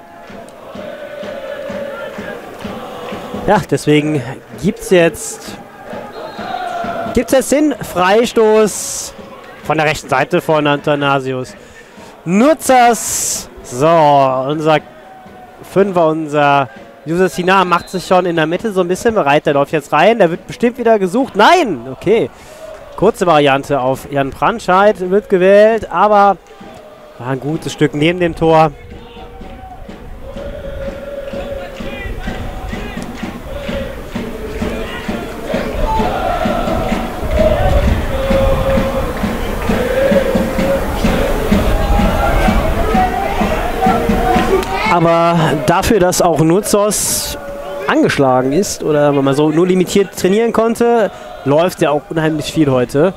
Ja, deswegen gibt es jetzt, gibt's jetzt den Freistoß von der rechten Seite von Athanasius Nutzers. So, unser Fünfer, unser Josef Sina macht sich schon in der Mitte so ein bisschen bereit. Der läuft jetzt rein. Der wird bestimmt wieder gesucht. Nein! Okay. Kurze Variante auf Jan Brandscheid wird gewählt, aber war ein gutes Stück neben dem Tor. Aber dafür, dass auch Nutzos angeschlagen ist oder wenn man so nur limitiert trainieren konnte, läuft er auch unheimlich viel heute.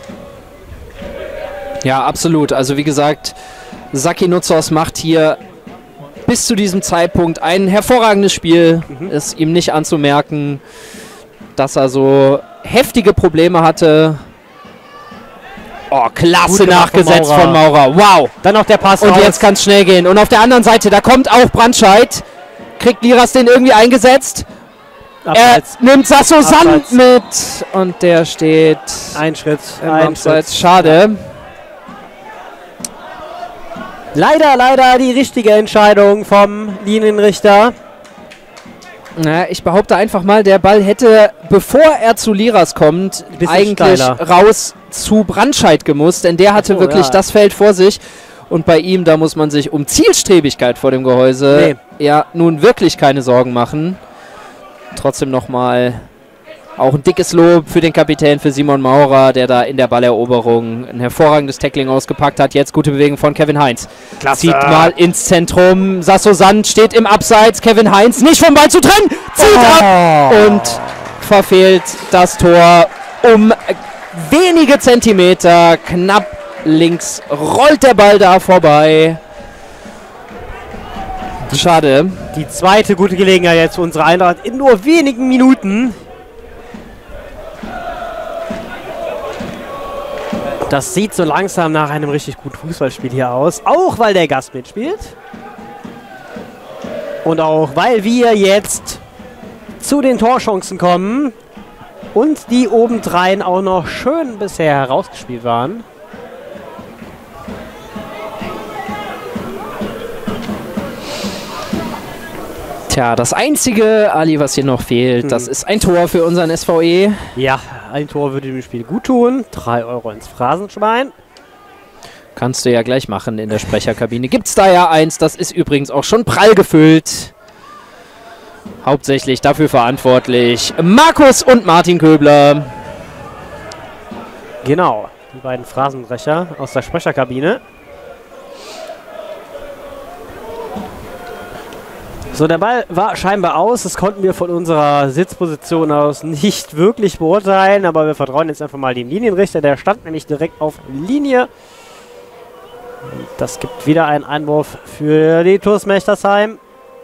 Ja, absolut. Also wie gesagt, Saki Nutzos macht hier bis zu diesem Zeitpunkt ein hervorragendes Spiel. Mhm. Ist ihm nicht anzumerken, dass er so heftige Probleme hatte. Oh, klasse nachgesetzt von Maurer. von Maurer. Wow. Dann noch der Pass Und raus. jetzt kann es schnell gehen. Und auf der anderen Seite, da kommt auch Brandscheid. Kriegt Liras den irgendwie eingesetzt. Abseits. Er nimmt Sasso Sand mit. Und der steht ein Schritt. Im ein Abseits. Schritt. Schade. Leider, leider die richtige Entscheidung vom Linienrichter. Na, ich behaupte einfach mal, der Ball hätte, bevor er zu Liras kommt, eigentlich steiler. raus zu Brandscheid gemusst, denn der hatte so, wirklich ja. das Feld vor sich. Und bei ihm, da muss man sich um Zielstrebigkeit vor dem Gehäuse nee. ja nun wirklich keine Sorgen machen. Trotzdem nochmal Auch ein dickes Lob für den Kapitän, für Simon Maurer, der da in der Balleroberung ein hervorragendes Tackling ausgepackt hat. Jetzt gute Bewegung von Kevin Heinz. Klasse. Zieht mal ins Zentrum. Sasso Sand steht im Abseits. Kevin Heinz nicht vom Ball zu trennen. Zieht Oh. ab und verfehlt das Tor um wenige Zentimeter. Knapp links rollt der Ball da vorbei. Schade. Die zweite gute Gelegenheit jetzt für unsere Eintracht in nur wenigen Minuten. Das sieht so langsam nach einem richtig guten Fußballspiel hier aus. Auch weil der Gast mitspielt. Und auch weil wir jetzt zu den Torchancen kommen. Und die obendrein auch noch schön bisher herausgespielt waren. Tja, das einzige, Ali, was hier noch fehlt, hm. das ist ein Tor für unseren S V E. Ja, ein Tor würde dem Spiel gut tun. Drei Euro ins Phrasenschwein. Kannst du ja gleich machen in der Sprecherkabine. Gibt's da ja eins, das ist übrigens auch schon prall gefüllt. Hauptsächlich dafür verantwortlich Markus und Martin Köbler. Genau, die beiden Phrasenbrecher aus der Sprecherkabine. So, der Ball war scheinbar aus. Das konnten wir von unserer Sitzposition aus nicht wirklich beurteilen. Aber wir vertrauen jetzt einfach mal dem Linienrichter. Der stand nämlich direkt auf Linie. Das gibt wieder einen Einwurf für die T U S Mechtersheim.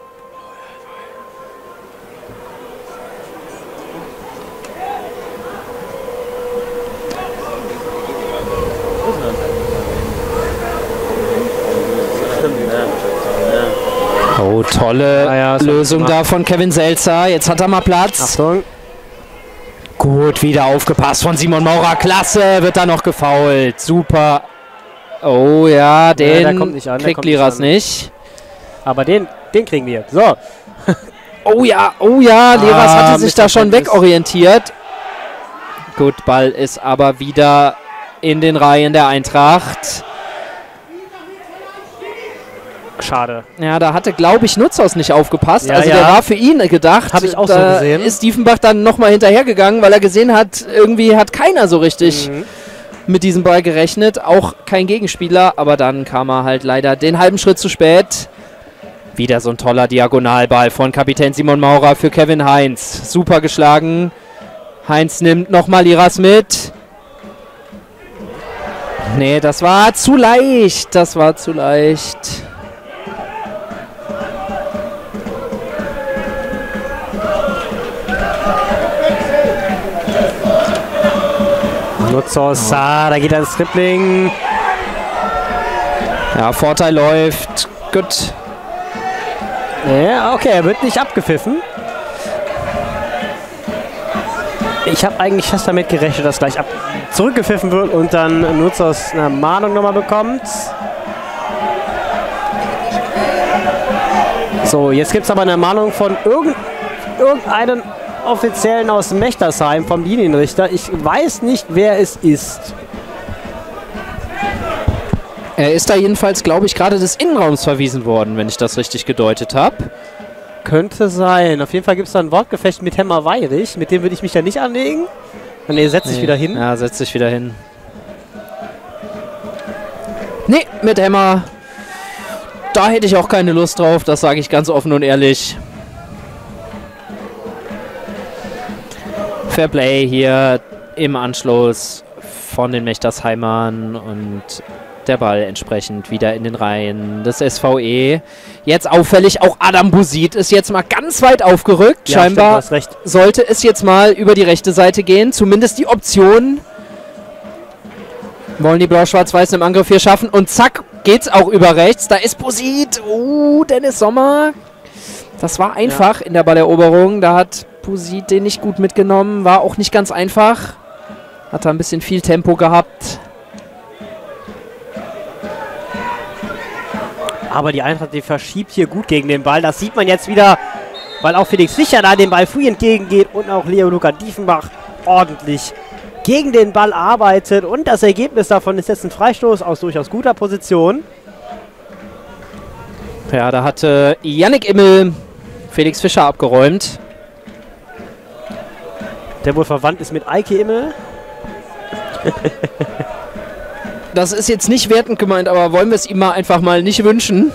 Oh, tolle ja, ja, Lösung da von Kevin Selzer. Jetzt hat er mal Platz. Achtung. Gut, wieder aufgepasst von Simon Maurer. Klasse, wird da noch gefoult. Super. Oh ja, den ja, kommt nicht an, kriegt Liras nicht, nicht. Aber den, den kriegen wir. So. Oh ja, oh ja, Liras ah, hatte sich da schon wegorientiert. Gut, Ball ist aber wieder in den Reihen der Eintracht. Schade. Ja, da hatte, glaube ich, Nutzhaus nicht aufgepasst. Ja, also ja. der war für ihn gedacht. Habe ich auch da so gesehen. Ist Diefenbach dann nochmal hinterhergegangen, weil er gesehen hat, irgendwie hat keiner so richtig mhm. mit diesem Ball gerechnet. Auch kein Gegenspieler, aber dann kam er halt leider den halben Schritt zu spät. Wieder so ein toller Diagonalball von Kapitän Simon Maurer für Kevin Heinz. Super geschlagen. Heinz nimmt nochmal Liras mit. Nee, das war zu leicht. Das war zu leicht. Nutzhaus, ah, da geht er ins Tripling. Ja, Vorteil läuft. Gut. Ja, okay, er wird nicht abgepfiffen. Ich habe eigentlich fest damit gerechnet, dass gleich ab zurückgepfiffen wird und dann Nutzhaus eine Mahnung nochmal bekommt. So, jetzt gibt es aber eine Mahnung von irgend, irgendeinem Offiziellen aus Mechtersheim vom Linienrichter. Ich weiß nicht, wer es ist. Er ist da jedenfalls, glaube ich, gerade des Innenraums verwiesen worden, wenn ich das richtig gedeutet habe. Könnte sein. Auf jeden Fall gibt es da ein Wortgefecht mit Hemmer Weirich. Mit dem würde ich mich ja nicht anlegen. Nee, setzt sich nee. wieder hin. Ja, setzt sich wieder hin. Nee, mit Hemmer. Da hätte ich auch keine Lust drauf. Das sage ich ganz offen und ehrlich. Fair Play hier im Anschluss von den Mechtersheimern und der Ball entsprechend wieder in den Reihen des S V E. Jetzt auffällig, auch Adam Busit ist jetzt mal ganz weit aufgerückt. Ja, Scheinbar stimmt, du hast recht. sollte es jetzt mal über die rechte Seite gehen. Zumindest die Option. Wollen die Blau-Schwarz-Weißen im Angriff hier schaffen. Und zack, geht's auch über rechts. Da ist Busit. Oh, Dennis Sommer. Das war einfach ja. in der Balleroberung. Da hat Busit den nicht gut mitgenommen. War auch nicht ganz einfach. Hat da ein bisschen viel Tempo gehabt. Aber die Eintracht, die verschiebt hier gut gegen den Ball. Das sieht man jetzt wieder, weil auch Felix Fischer da dem Ball früh entgegengeht und auch Leo Luca Diefenbach ordentlich gegen den Ball arbeitet. Und das Ergebnis davon ist jetzt ein Freistoß aus durchaus guter Position. Ja, da hatte Yannick Immel Felix Fischer abgeräumt. der wohl verwandt ist mit Eike Immel. Das ist jetzt nicht wertend gemeint, aber wollen wir es ihm mal einfach mal nicht wünschen?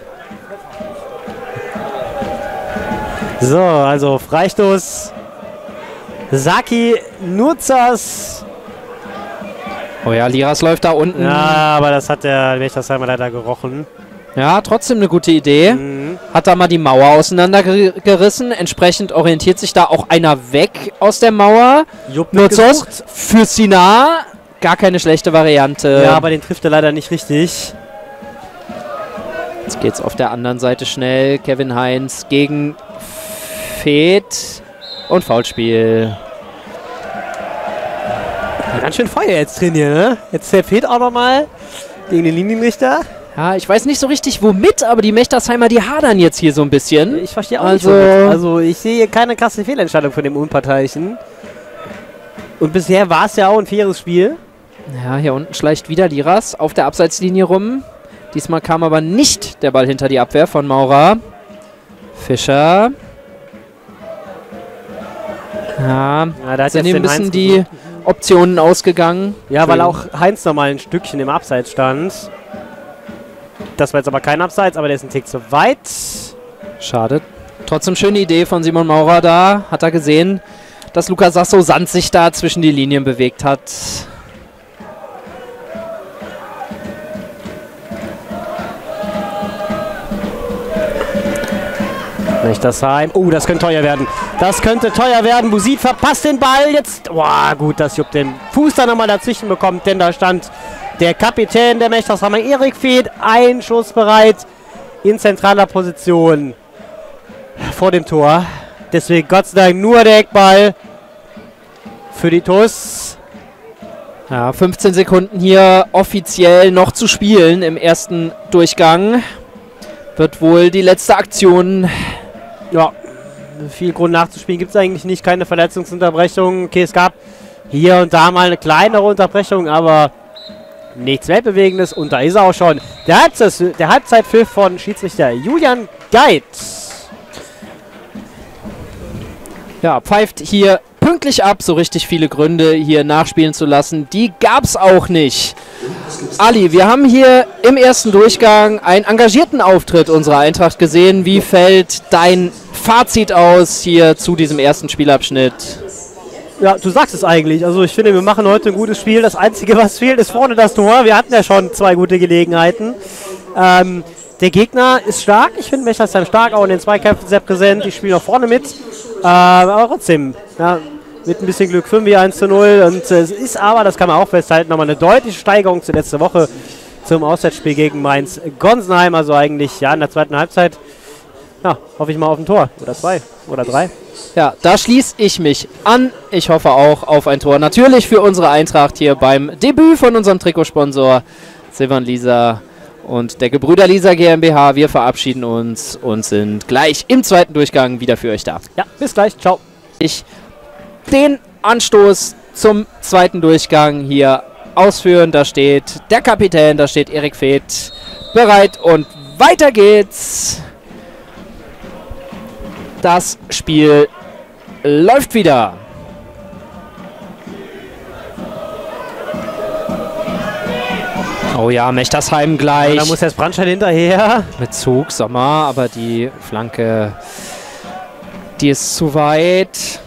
So, also Freistoß. Saki Nutzers. Oh ja, Liras läuft da unten. Ja, aber das hat der Wächtersheimer leider gerochen. Ja, trotzdem eine gute Idee. Mhm. Hat da mal die Mauer auseinandergerissen. Entsprechend orientiert sich da auch einer weg aus der Mauer. Jupp Nutzers mitgesucht. für Sinar. Gar keine schlechte Variante. Ja, aber den trifft er leider nicht richtig. Jetzt geht's auf der anderen Seite schnell. Kevin Heinz gegen Feth und Foulspiel. Ja, ganz schön Feuer jetzt drin hier, ne? Jetzt der Feth auch nochmal gegen den Linienrichter. Ja, ich weiß nicht so richtig womit, aber die Mechtersheimer, die hadern jetzt hier so ein bisschen. Ich verstehe auch also nicht womit. Also ich sehe hier keine krasse Fehlentscheidung von dem Unparteiischen. Und bisher war es ja auch ein faires Spiel. Ja, hier unten schleicht wieder Liras auf der Abseitslinie rum. Diesmal kam aber nicht der Ball hinter die Abwehr von Maurer. Fischer. Ja, Ja, da hat sind jetzt hier ein den bisschen Heinz die gesucht. Optionen ausgegangen. Ja, weil auch Heinz nochmal ein Stückchen im Abseits stand. Das war jetzt aber kein Abseits, aber der ist ein Tick zu weit. Schade. Trotzdem schöne Idee von Simon Maurer da. Hat er gesehen, dass Lukas Sasso Sand sich da zwischen die Linien bewegt hat. Wächtersheim. Oh, das könnte teuer werden. Das könnte teuer werden. Busit verpasst den Ball. Jetzt. Boah, gut, dass Jupp den Fuß da nochmal dazwischen bekommt, denn da stand der Kapitän der Wächtersheimer, Erik Feth, einschussbereit in zentraler Position vor dem Tor. Deswegen Gott sei Dank nur der Eckball für die T U S. Ja, fünfzehn Sekunden hier offiziell noch zu spielen im ersten Durchgang. Wird wohl die letzte Aktion. Ja, viel Grund nachzuspielen gibt es eigentlich nicht. Keine Verletzungsunterbrechung. Okay, es gab hier und da mal eine kleinere Unterbrechung, aber nichts Weltbewegendes. Und da ist er auch schon. Der, Halbzeit, der Halbzeitpfiff von Schiedsrichter Julian Geit. Ja, pfeift hier pünktlich ab. So richtig viele Gründe, hier nachspielen zu lassen, die gab es auch nicht. Ali, wir haben hier im ersten Durchgang einen engagierten Auftritt unserer Eintracht gesehen. Wie fällt dein Fazit aus hier zu diesem ersten Spielabschnitt? Ja, du sagst es eigentlich. Also ich finde, wir machen heute ein gutes Spiel. Das Einzige, was fehlt, ist vorne das Tor. Wir hatten ja schon zwei gute Gelegenheiten. Ähm, der Gegner ist stark. Ich finde Wächtersheim stark, auch in den Zweikämpfen sehr präsent. Die spielen auch vorne mit. Äh, aber trotzdem, ja, mit ein bisschen Glück fünf eins zu null. Und äh, es ist aber, das kann man auch festhalten, nochmal eine deutliche Steigerung zur letzten Woche zum Auswärtsspiel gegen Mainz-Gonsenheim. Also eigentlich, ja, in der zweiten Halbzeit, ja, hoffe ich mal auf ein Tor. Oder zwei oder drei. Ja, da schließe ich mich an. Ich hoffe auch auf ein Tor. Natürlich für unsere Eintracht hier beim Debüt von unserem Trikotsponsor Silvan Lisa und der Gebrüder Lisa GmbH. Wir verabschieden uns und sind gleich im zweiten Durchgang wieder für euch da. Ja, bis gleich. Ciao. Ich den Anstoß zum zweiten Durchgang hier ausführen. Da steht der Kapitän, da steht Erik Feth bereit und weiter geht's. Das Spiel läuft wieder. Oh ja, Wächtersheim gleich. Ja, da muss jetzt Brandstein hinterher. Mit Zug, Sommer, aber die Flanke, die ist zu weit.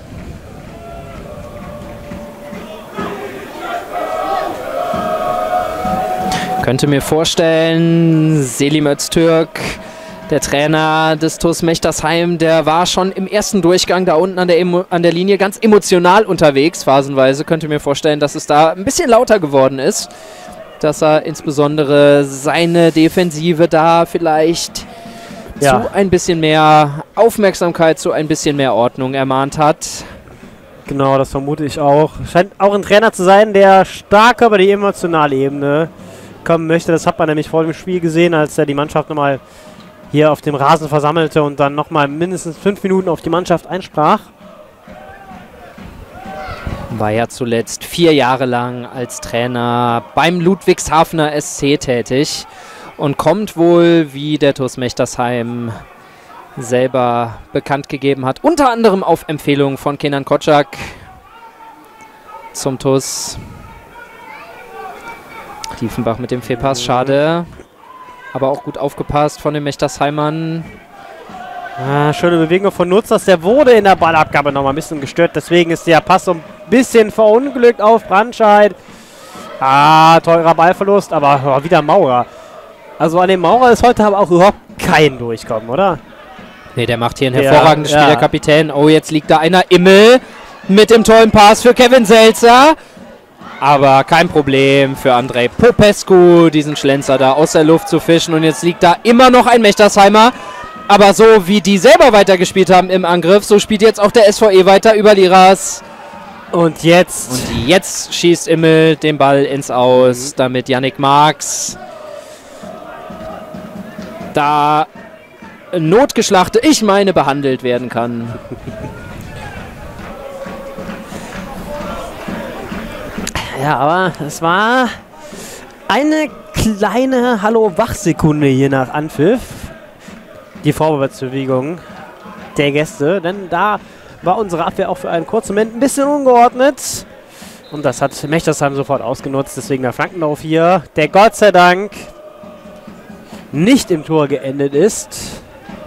Könnte mir vorstellen, Selim Öztürk, der Trainer des T U S Wächtersheim, der war schon im ersten Durchgang da unten an der, Emo an der Linie ganz emotional unterwegs, phasenweise. Könnte mir vorstellen, dass es da ein bisschen lauter geworden ist. Dass er insbesondere seine Defensive da vielleicht ja. zu ein bisschen mehr Aufmerksamkeit, zu ein bisschen mehr Ordnung ermahnt hat. Genau, das vermute ich auch. Scheint auch ein Trainer zu sein, der stark über die emotionale Ebene kommen möchte. Das hat man nämlich vor dem Spiel gesehen, als er die Mannschaft nochmal hier auf dem Rasen versammelte und dann nochmal mindestens fünf Minuten auf die Mannschaft einsprach. War ja zuletzt vier Jahre lang als Trainer beim Ludwigshafener S C tätig und kommt wohl, wie der T U S Wächtersheim selber bekannt gegeben hat, unter anderem auf Empfehlung von Kenan Kocak zum T U S. Diefenbach mit dem Fehlpass, schade. Aber auch gut aufgepasst von den Mechtersheimern. Ah, schöne Bewegung von Nutzers. Der wurde in der Ballabgabe noch mal ein bisschen gestört. Deswegen ist der Pass so ein bisschen verunglückt auf Brandscheid. Ah, teurer Ballverlust, aber oh, wieder Maurer. Also an dem Maurer ist heute aber auch überhaupt kein Durchkommen, oder? Ne, der macht hier ein Ja, hervorragendes Spiel, ja. der Kapitän. Oh, jetzt liegt da einer. Immel mit dem tollen Pass für Kevin Selzer. Aber kein Problem für Andrei Popescu, diesen Schlenzer da aus der Luft zu fischen. Und jetzt liegt da immer noch ein Mechtersheimer. Aber so wie die selber weitergespielt haben im Angriff, so spielt jetzt auch der S V E weiter über Liras. Und jetzt... Und jetzt schießt Immel den Ball ins Aus, mhm. damit Yannick Marx da notgeschlachtet, ich meine, behandelt werden kann. Ja, aber es war eine kleine Hallo-Wach-Sekunde hier nach Anpfiff. Die Vorwärtsbewegung der Gäste, denn da war unsere Abwehr auch für einen kurzen Moment ein bisschen ungeordnet. Und das hat Mechtersheim sofort ausgenutzt, deswegen der Flankenlauf hier, der Gott sei Dank nicht im Tor geendet ist.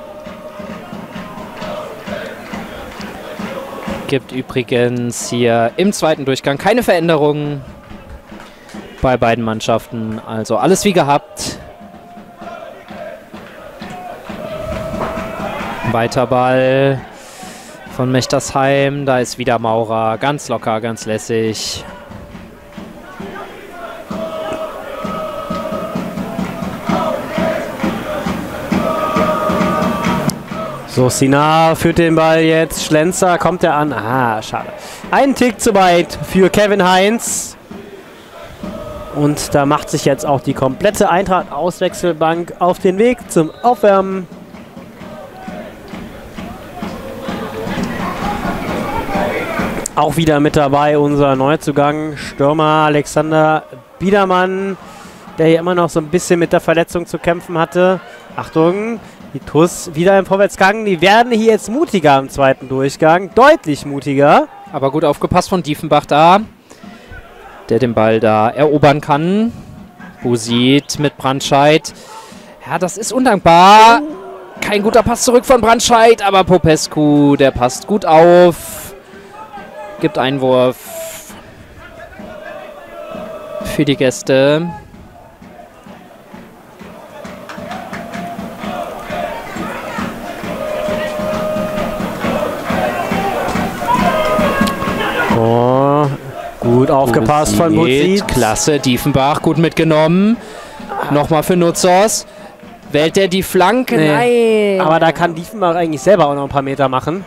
Gibt übrigens hier im zweiten Durchgang keine Veränderungen bei beiden Mannschaften. Also alles wie gehabt. Weiter Ball von Mechtersheim. Da ist wieder Maurer. Ganz locker, ganz lässig. So, Sinar führt den Ball jetzt. Schlenzer kommt er an. Ah, schade. Ein Tick zu weit für Kevin Heinz. Und da macht sich jetzt auch die komplette Eintracht-Auswechselbank auf den Weg zum Aufwärmen. Auch wieder mit dabei unser Neuzugang, Stürmer Alexander Biedermann, der hier immer noch so ein bisschen mit der Verletzung zu kämpfen hatte. Achtung, die T U S wieder im Vorwärtsgang. Die werden hier jetzt mutiger im zweiten Durchgang, deutlich mutiger. Aber gut aufgepasst von Diefenbach da, der den Ball da erobern kann. Busit mit Brandscheid. Ja, das ist undankbar. Kein guter Pass zurück von Brandscheid, aber Popescu, der passt gut auf. Gibt Einwurf für die Gäste. Oh, gut aufgepasst von Busit. Klasse, Diefenbach, gut mitgenommen. Nochmal für Nutzers. Wählt der die Flanke? Nee. Nein. Aber da kann Diefenbach eigentlich selber auch noch ein paar Meter machen.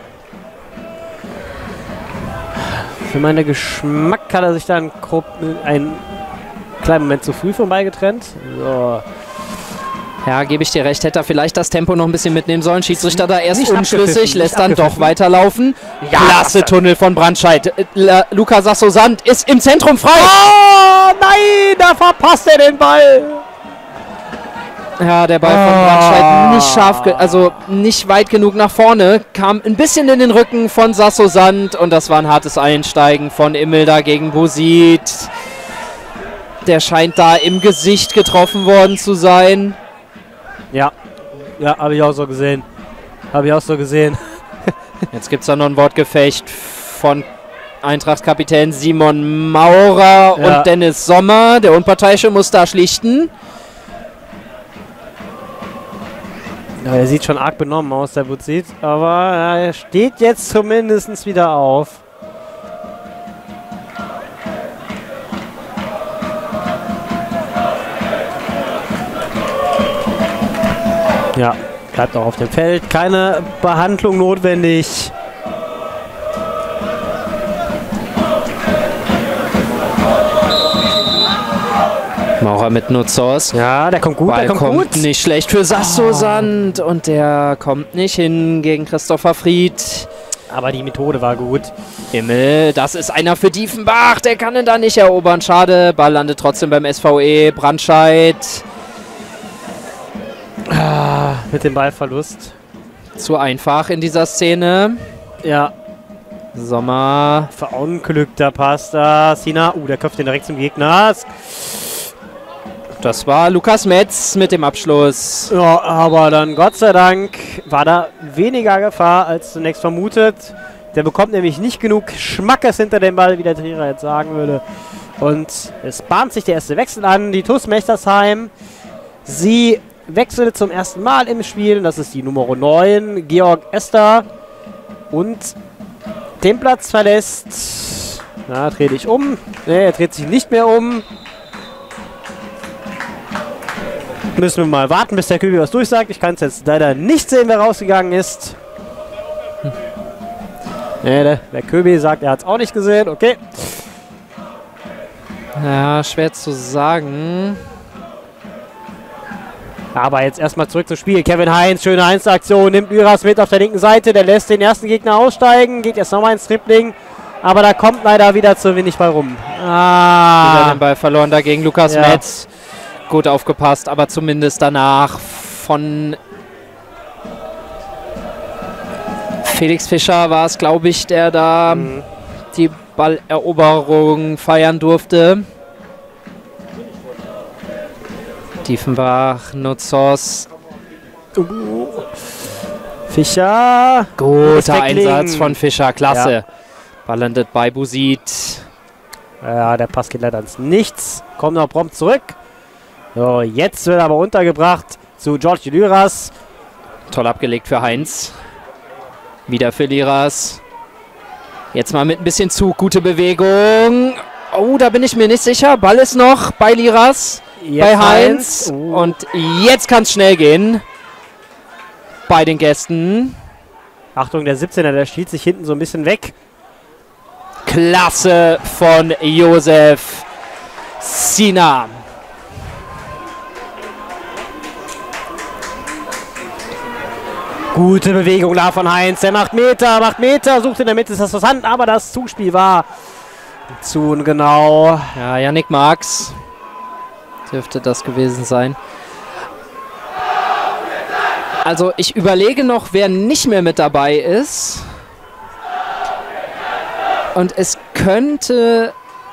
Für meinen Geschmack hat er sich dann einen kleinen Moment zu früh vorbei getrennt. So. Ja, gebe ich dir recht. Hätte er vielleicht das Tempo noch ein bisschen mitnehmen sollen. Schiedsrichter da erst Nicht unschlüssig, lässt dann doch abgepfiffen. weiterlaufen. Ja, Klasse Tunnel von Brandscheid. Äh, La- Luca Sasso-Sand ist im Zentrum frei. Oh nein, da verpasst er den Ball. Ja, der Ball von Oh. Brandscheid nicht scharf, ge- also nicht weit genug nach vorne. Kam ein bisschen in den Rücken von Sasso-Sand und das war ein hartes Einsteigen von Immel da gegen Busit. Der scheint da im Gesicht getroffen worden zu sein. Ja, ja, habe ich auch so gesehen. Habe ich auch so gesehen. Jetzt gibt es da noch ein Wortgefecht von Eintracht-Kapitän Simon Maurer Ja. und Dennis Sommer. Der Unparteiische muss da schlichten. Ja, er sieht schon arg benommen aus, der Busit. Aber ja, er steht jetzt zumindest wieder auf. Ja, bleibt auch auf dem Feld. Keine Behandlung notwendig. Maurer mit Nutzers. Ja, der kommt gut, Ball der kommt, kommt gut. nicht schlecht für Sasso-Sand und der kommt nicht hin gegen Christopher Fried. Aber die Methode war gut. Immel, das ist einer für Diefenbach, der kann ihn da nicht erobern. Schade, Ball landet trotzdem beim S V E. Brandscheid Mit dem Ballverlust. zu einfach in dieser Szene. Ja. Sommer. Verunglückter Pass da. Sina. Uh, der köpft den direkt zum Gegner. Das war Lukas Metz mit dem Abschluss. Ja, aber dann Gott sei Dank war da weniger Gefahr als zunächst vermutet. Der bekommt nämlich nicht genug Schmackes hinter dem Ball, wie der Trainer jetzt sagen würde. Und es bahnt sich der erste Wechsel an. Die T U S Mechtersheim. Sie wechselt zum ersten Mal im Spiel. Das ist die Nummer neun, Georg Ester. Und den Platz verlässt. Na, dreh dich um. Ne, er dreht sich nicht mehr um. Müssen wir mal warten, bis der Köbi was durchsagt. Ich kann es jetzt leider nicht sehen, wer rausgegangen ist. Hm. Ne, der, der Köbi sagt, er hat es auch nicht gesehen. Okay. Ja, schwer zu sagen. Aber jetzt erstmal zurück zum Spiel. Kevin Heinz, schöne Einzelaktion, nimmt Lyras mit auf der linken Seite. Der lässt den ersten Gegner aussteigen. Geht jetzt nochmal ins Tripling. Aber da kommt leider wieder zu wenig bei rum. Ah. Wieder den Ball verloren dagegen Lukas Ja. Metz. Gut aufgepasst, aber zumindest danach von Felix Fischer war es, glaube ich, der da Mhm. die Balleroberung feiern durfte. Diefenbach, Nutzos. Uh. Fischer. Guter Tackling. Einsatz von Fischer, klasse. Ja. Ball landet bei Busit. Ja, der Pass geht leider ins Nichts. Kommt noch prompt zurück. So, jetzt wird er aber untergebracht zu George Lyras. Toll abgelegt für Heinz. Wieder für Liras. Jetzt mal mit ein bisschen Zug. Gute Bewegung. Oh, da bin ich mir nicht sicher. Ball ist noch bei Liras. Jetzt Bei Heinz. Uh. Und jetzt kann es schnell gehen. Bei den Gästen. Achtung, der siebzehner, der stiehlt sich hinten so ein bisschen weg. Klasse von Josef Sina. Gute Bewegung da von Heinz. Der macht Meter, macht Meter, sucht in der Mitte, ist das vorhanden, aber das Zuspiel war zu ungenau. Ja, Yannick Marx dürfte das gewesen sein. Also ich überlege noch, wer nicht mehr mit dabei ist. Und es könnte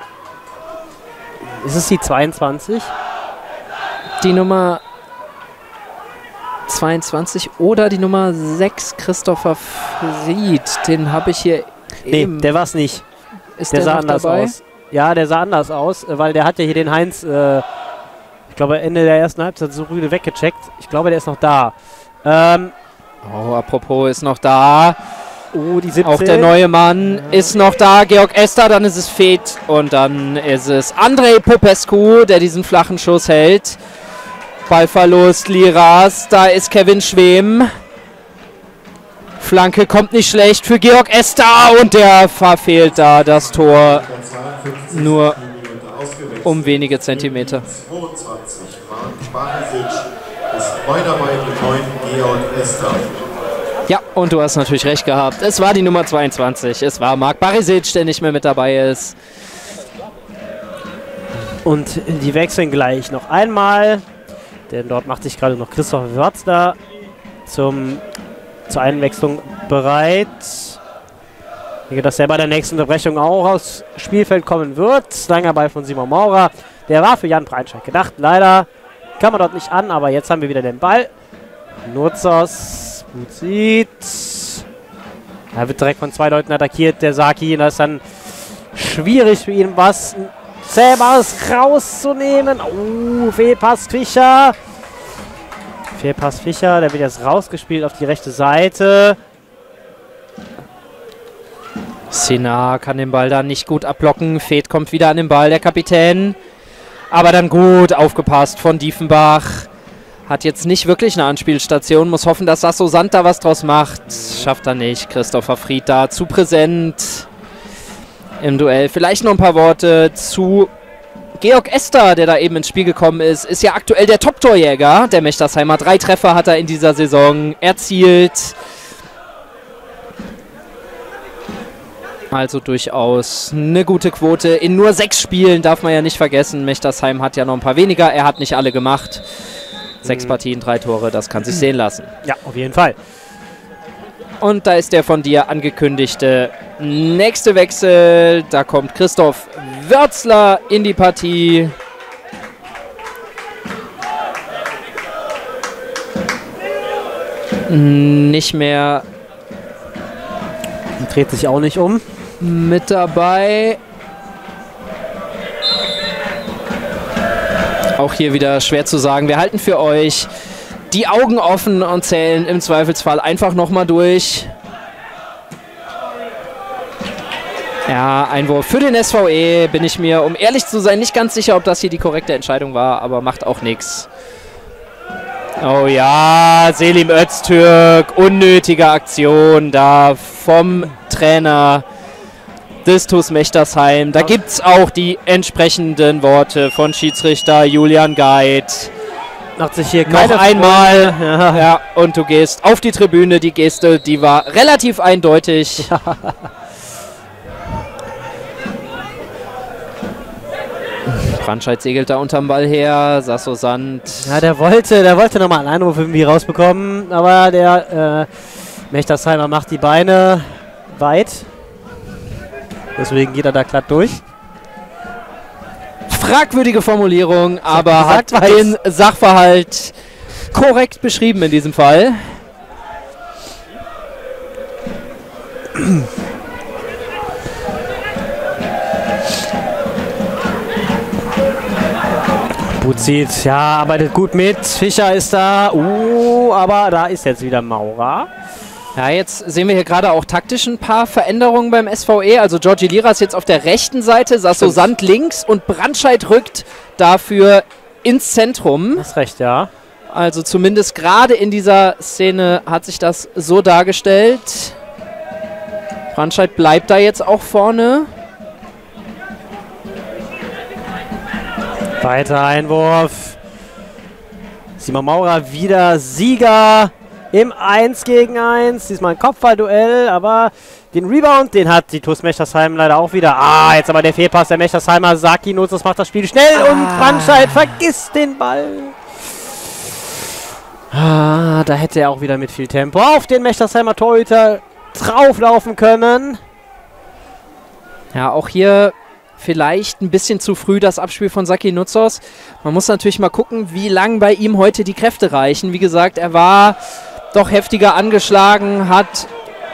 Ist es die zweiundzwanzig? die Nummer zweiundzwanzig oder die Nummer sechs, Christopher Fried. Den habe ich hier Nee, eben. der war es nicht. Ist Der der sah noch anders dabei? aus. Ja, der sah anders aus, äh, weil der hat ja hier den Heinz, äh, ich glaube, Ende der ersten Halbzeit so rüde weggecheckt. Ich glaube, der ist noch da. Ähm, Oh, apropos ist noch da. oh, die siebzehn. Auch der neue Mann ist noch da. Georg Ester, dann ist es Feth und dann ist es Andrei Popescu, der diesen flachen Schuss hält. Ballverlust Liras, da ist Kevin Schwem. Flanke kommt nicht schlecht für Georg Ester und der verfehlt da das Tor nur um wenige Zentimeter. zweiundzwanzig, Marc Barisic ist neu dabei mit neun Georg Ester. Ja, und du hast natürlich recht gehabt. Es war die Nummer zweiundzwanzig. Es war Marc Barisic, der nicht mehr mit dabei ist. Und die wechseln gleich noch einmal. Denn dort macht sich gerade noch Christoph Wörthler zum, zur Einwechslung bereit. Ich denke, dass er bei der nächsten Unterbrechung auch aufs Spielfeld kommen wird. Langer Ball von Simon Maurer. Der war für Jan Breinscheid gedacht. Leider kam er dort nicht an, aber jetzt haben wir wieder den Ball. Nutzers, gut sieht. Er wird direkt von zwei Leuten attackiert, der Saki. Das ist dann schwierig für ihn, was Zähmers rauszunehmen. Oh, Fehlpass Fischer. Fehlpass Fischer, der wird jetzt rausgespielt auf die rechte Seite. Sina kann den Ball da nicht gut abblocken. Feth kommt wieder an den Ball, der Kapitän. Aber dann gut aufgepasst von Diefenbach. Hat jetzt nicht wirklich eine Anspielstation. Muss hoffen, dass Sasso Sand da was draus macht. Schafft er nicht. Christopher Fried da zu präsent im Duell. Vielleicht noch ein paar Worte zu Georg Ester, der da eben ins Spiel gekommen ist. Ist ja aktuell der Top-Torjäger der Mechtersheimer. Drei Treffer hat er in dieser Saison erzielt. Also durchaus eine gute Quote. In nur sechs Spielen darf man ja nicht vergessen. Mechtersheim hat ja noch ein paar weniger. Er hat nicht alle gemacht. Sechs Partien, drei Tore, das kann sich sehen lassen. Ja, auf jeden Fall. Und da ist der von dir angekündigte nächste Wechsel. Da kommt Christoph Wörtzler in die Partie. Nicht mehr. Dreht sich auch nicht um. Mit dabei. Auch hier wieder schwer zu sagen. Wir halten für euch die Augen offen und zählen im Zweifelsfall einfach nochmal durch. Ja, Einwurf für den S V E. Bin ich mir, um ehrlich zu sein, nicht ganz sicher, ob das hier die korrekte Entscheidung war, aber macht auch nichts. Oh ja, Selim Öztürk, unnötige Aktion da vom Trainer des TuS Mechtersheim. Da gibt es auch die entsprechenden Worte von Schiedsrichter Julian Geit. Macht sich hier noch einmal. Ja. Ja, und du gehst auf die Tribüne. Die Geste, die war relativ eindeutig. Ja. Brandscheid segelt da unterm Ball her. Sasso Sand. Ja, der wollte, der wollte nochmal einen Einwurf irgendwie rausbekommen, aber der äh, Mechtersheimer macht die Beine weit. Deswegen geht er da glatt durch. Fragwürdige Formulierung, aber hat den Sachverhalt korrekt beschrieben in diesem Fall. Buzit, ja, arbeitet gut mit. Fischer ist da. Uh, aber da ist jetzt wieder Maurer. Ja, jetzt sehen wir hier gerade auch taktisch ein paar Veränderungen beim S V E. Also Georgi Liras jetzt auf der rechten Seite, Sasso Sand links und Brandscheid rückt dafür ins Zentrum. Das ist recht, ja. Also zumindest gerade in dieser Szene hat sich das so dargestellt. Brandscheid bleibt da jetzt auch vorne. Weiter Einwurf. Simon Maurer wieder Sieger im eins gegen eins. Diesmal ein Kopfballduell, aber den Rebound, den hat die TuS Mechtersheim leider auch wieder. Ah, jetzt aber der Fehlpass der Mechtersheimer. Saki nutzt, das macht das Spiel schnell ah. und Brandscheid vergisst den Ball. Ah, da hätte er auch wieder mit viel Tempo auf den Mechtersheimer Torhüter drauflaufen können. Ja, auch hier vielleicht ein bisschen zu früh das Abspiel von Saki Nutzos. Man muss natürlich mal gucken, wie lang bei ihm heute die Kräfte reichen. Wie gesagt, er war doch heftiger angeschlagen, hat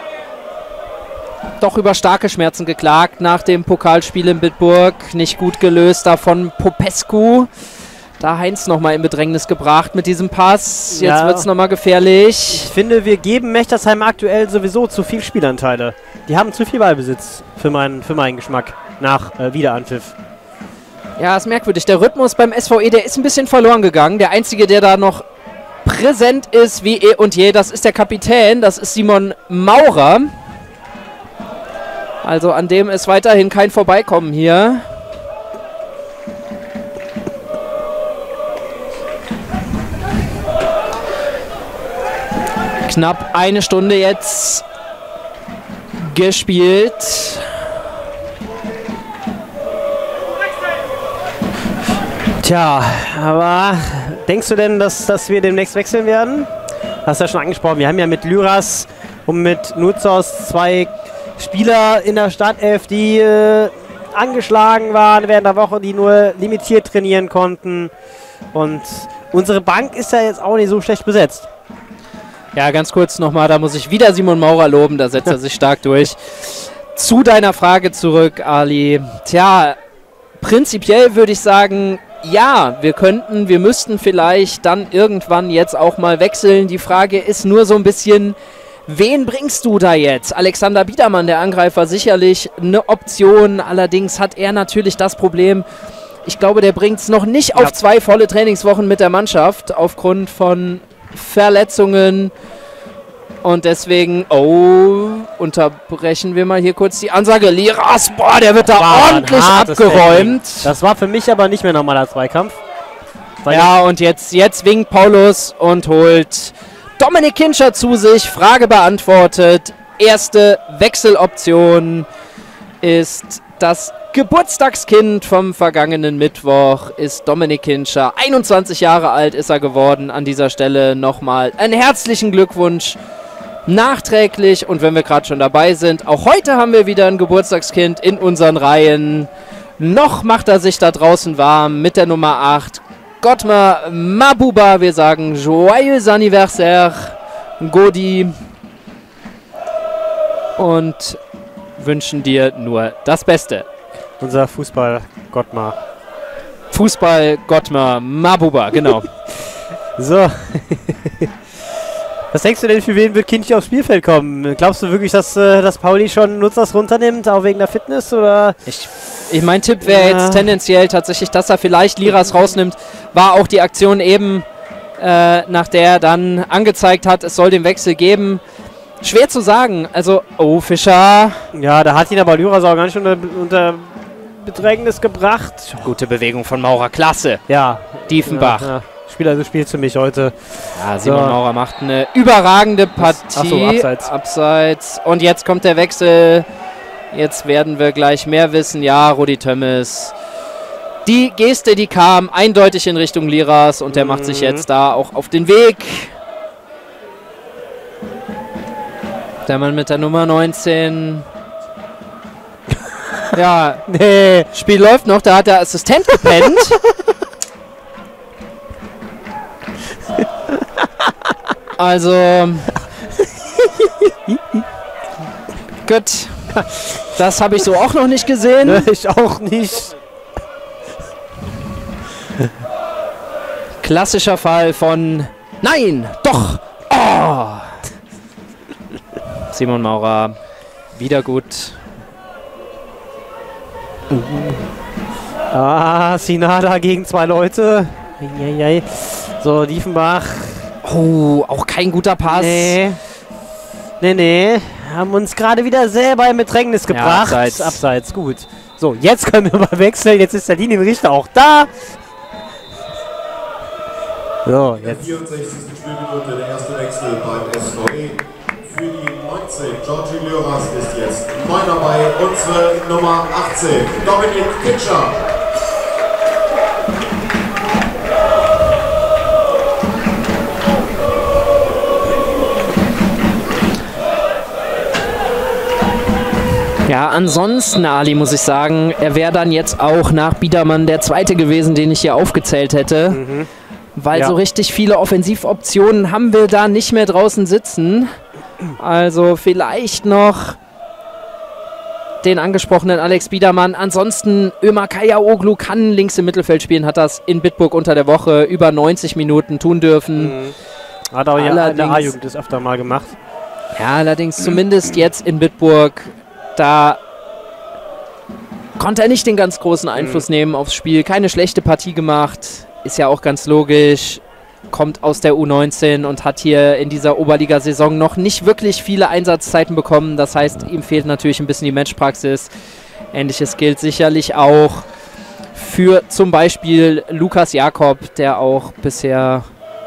doch über starke Schmerzen geklagt nach dem Pokalspiel in Bitburg. Nicht gut gelöst da von Popescu. Da Heinz nochmal in Bedrängnis gebracht mit diesem Pass. Jetzt ja. wird es nochmal gefährlich. Ich finde, wir geben Mechtersheim aktuell sowieso zu viel Spielanteile. Die haben zu viel Ballbesitz für meinen, für meinen Geschmack nach äh, Wiederanpfiff. Ja, ist merkwürdig. Der Rhythmus beim S V E, der ist ein bisschen verloren gegangen. Der Einzige, der da noch präsent ist wie eh und je, das ist der Kapitän. Das ist Simon Maurer. Also an dem ist weiterhin kein Vorbeikommen hier. Knapp eine Stunde jetzt gespielt. Tja, aber denkst du denn, dass, dass wir demnächst wechseln werden? Hast du ja schon angesprochen, wir haben ja mit Lyras und mit Nutzos zwei Spieler in der Startelf, die äh, angeschlagen waren während der Woche, die nur limitiert trainieren konnten. Und unsere Bank ist ja jetzt auch nicht so schlecht besetzt. Ja, ganz kurz nochmal, da muss ich wieder Simon Maurer loben, da setzt er sich stark durch. Zu deiner Frage zurück, Ali. Tja, prinzipiell würde ich sagen, ja, wir könnten, wir müssten vielleicht dann irgendwann jetzt auch mal wechseln. Die Frage ist nur so ein bisschen, wen bringst du da jetzt? Alexander Biedermann, der Angreifer, sicherlich eine Option. Allerdings hat er natürlich das Problem, ich glaube, der bringt es noch nicht auf zwei volle Trainingswochen mit der Mannschaft aufgrund von Verletzungen. Und deswegen, oh, unterbrechen wir mal hier kurz die Ansage. Liras, boah, der wird da ordentlich abgeräumt. Das war für mich aber nicht mehr normaler Zweikampf. Ja, und jetzt, jetzt winkt Paulus und holt Dominik Kincher zu sich. Frage beantwortet. Erste Wechseloption ist das Geburtstagskind vom vergangenen Mittwoch, ist Dominik Kincher. einundzwanzig Jahre alt ist er geworden. An dieser Stelle nochmal einen herzlichen Glückwunsch nachträglich. Und wenn wir gerade schon dabei sind, auch heute haben wir wieder ein Geburtstagskind in unseren Reihen. Noch macht er sich da draußen warm mit der Nummer acht. Gottmar Mabuba, wir sagen Joyeux Anniversaire, Godi. Und wünschen dir nur das Beste. Unser Fußball Gottmar. Fußball Gottmar Mabuba, genau. So. Was denkst du denn, für wen wird Kindchen aufs Spielfeld kommen? Glaubst du wirklich, dass, äh, dass Pauli schon Nutzers runternimmt, auch wegen der Fitness? Oder? Ich, ich mein Tipp wäre Ja. jetzt tendenziell tatsächlich, dass er vielleicht Liras rausnimmt. War auch die Aktion eben, äh, nach der er dann angezeigt hat, es soll den Wechsel geben. Schwer zu sagen. Also, oh, Fischer. Ja, da hat ihn aber Lyras auch ganz schön unter, unter Bedrängnis gebracht. Gute Bewegung von Maurer, klasse. Ja. Diefenbach. Ja, ja. Spieler des Spiels für mich heute. Ja, Simon So. Maurer macht eine überragende Partie. Ach so, abseits. Abseits. Und jetzt kommt der Wechsel. Jetzt werden wir gleich mehr wissen. Ja, Rudi Tömmes. Die Geste, die kam eindeutig in Richtung Liras und der Mhm. macht sich jetzt da auch auf den Weg. Der Mann mit der Nummer neunzehn. Ja, Nee. Spiel läuft noch, da hat der Assistent gepennt. Also. Gut. Das habe ich so auch noch nicht gesehen. Ich auch nicht. Klassischer Fall von Nein, doch. Oh. Simon Maurer, wieder gut. Ah, Sinada gegen zwei Leute. Eieiei. So, Diefenbach. Oh, auch kein guter Pass. Nee. Nee, nee. Haben uns gerade wieder selber in Bedrängnis gebracht. abseits. Abseits, gut. So, jetzt können wir mal wechseln. Jetzt ist der Linienrichter auch da. So, In der jetzt. vierundsechzigsten Spielminute der erste Wechsel beim S V E. Für die neunzehn, Georgi Lyras ist jetzt neu dabei, unsere Nummer achtzehn, Dominik Kitscher. Ja, ansonsten, Ali, muss ich sagen, er wäre dann jetzt auch nach Biedermann der zweite gewesen, den ich hier aufgezählt hätte. Mhm. Weil Ja. so richtig viele Offensivoptionen haben wir da nicht mehr draußen sitzen. Also vielleicht noch den angesprochenen Alex Biedermann. Ansonsten Ömer Kayaoglu kann links im Mittelfeld spielen, hat das in Bitburg unter der Woche über neunzig Minuten tun dürfen. Mhm. Hat auch ja in der Allerdings- A-Jugend das öfter mal gemacht. Ja, allerdings zumindest jetzt in Bitburg, da konnte er nicht den ganz großen Einfluss nehmen aufs Spiel. Keine schlechte Partie gemacht, ist ja auch ganz logisch. Kommt aus der U neunzehn und hat hier in dieser Oberligasaison noch nicht wirklich viele Einsatzzeiten bekommen. Das heißt, ihm fehlt natürlich ein bisschen die Matchpraxis. Ähnliches gilt sicherlich auch für zum Beispiel Lukas Jakob, der auch bisher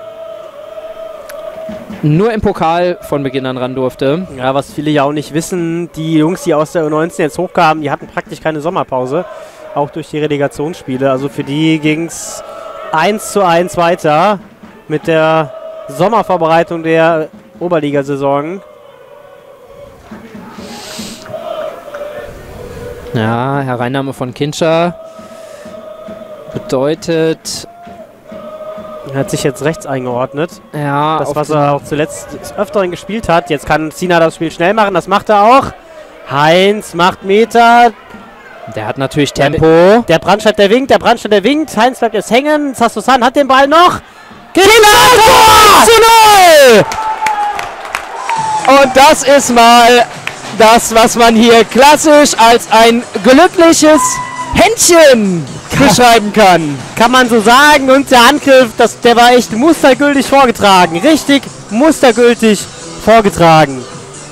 nur im Pokal von Beginn an ran durfte. Ja, was viele ja auch nicht wissen, die Jungs, die aus der U neunzehn jetzt hochkamen, die hatten praktisch keine Sommerpause. Auch durch die Relegationsspiele. Also für die ging es eins zu eins weiter mit der Sommervorbereitung der Oberligasaison. Ja, Hereinnahme von Kincher bedeutet, Er hat sich jetzt rechts eingeordnet. ja, Das, auf was den- er auch zuletzt des Öfteren gespielt hat. Jetzt kann Sina das Spiel schnell machen. Das macht er auch. Heinz macht Meter. der hat natürlich Tempo. Der Brandstadt, der winkt. Der Brandstadt, der winkt. Heinz bleibt jetzt hängen. Sastosan hat den Ball noch. Tor zu null! Und das ist mal das, was man hier klassisch als ein glückliches Händchen beschreiben kann. Kann man so sagen. Und der Angriff, das, der war echt mustergültig vorgetragen. Richtig mustergültig vorgetragen.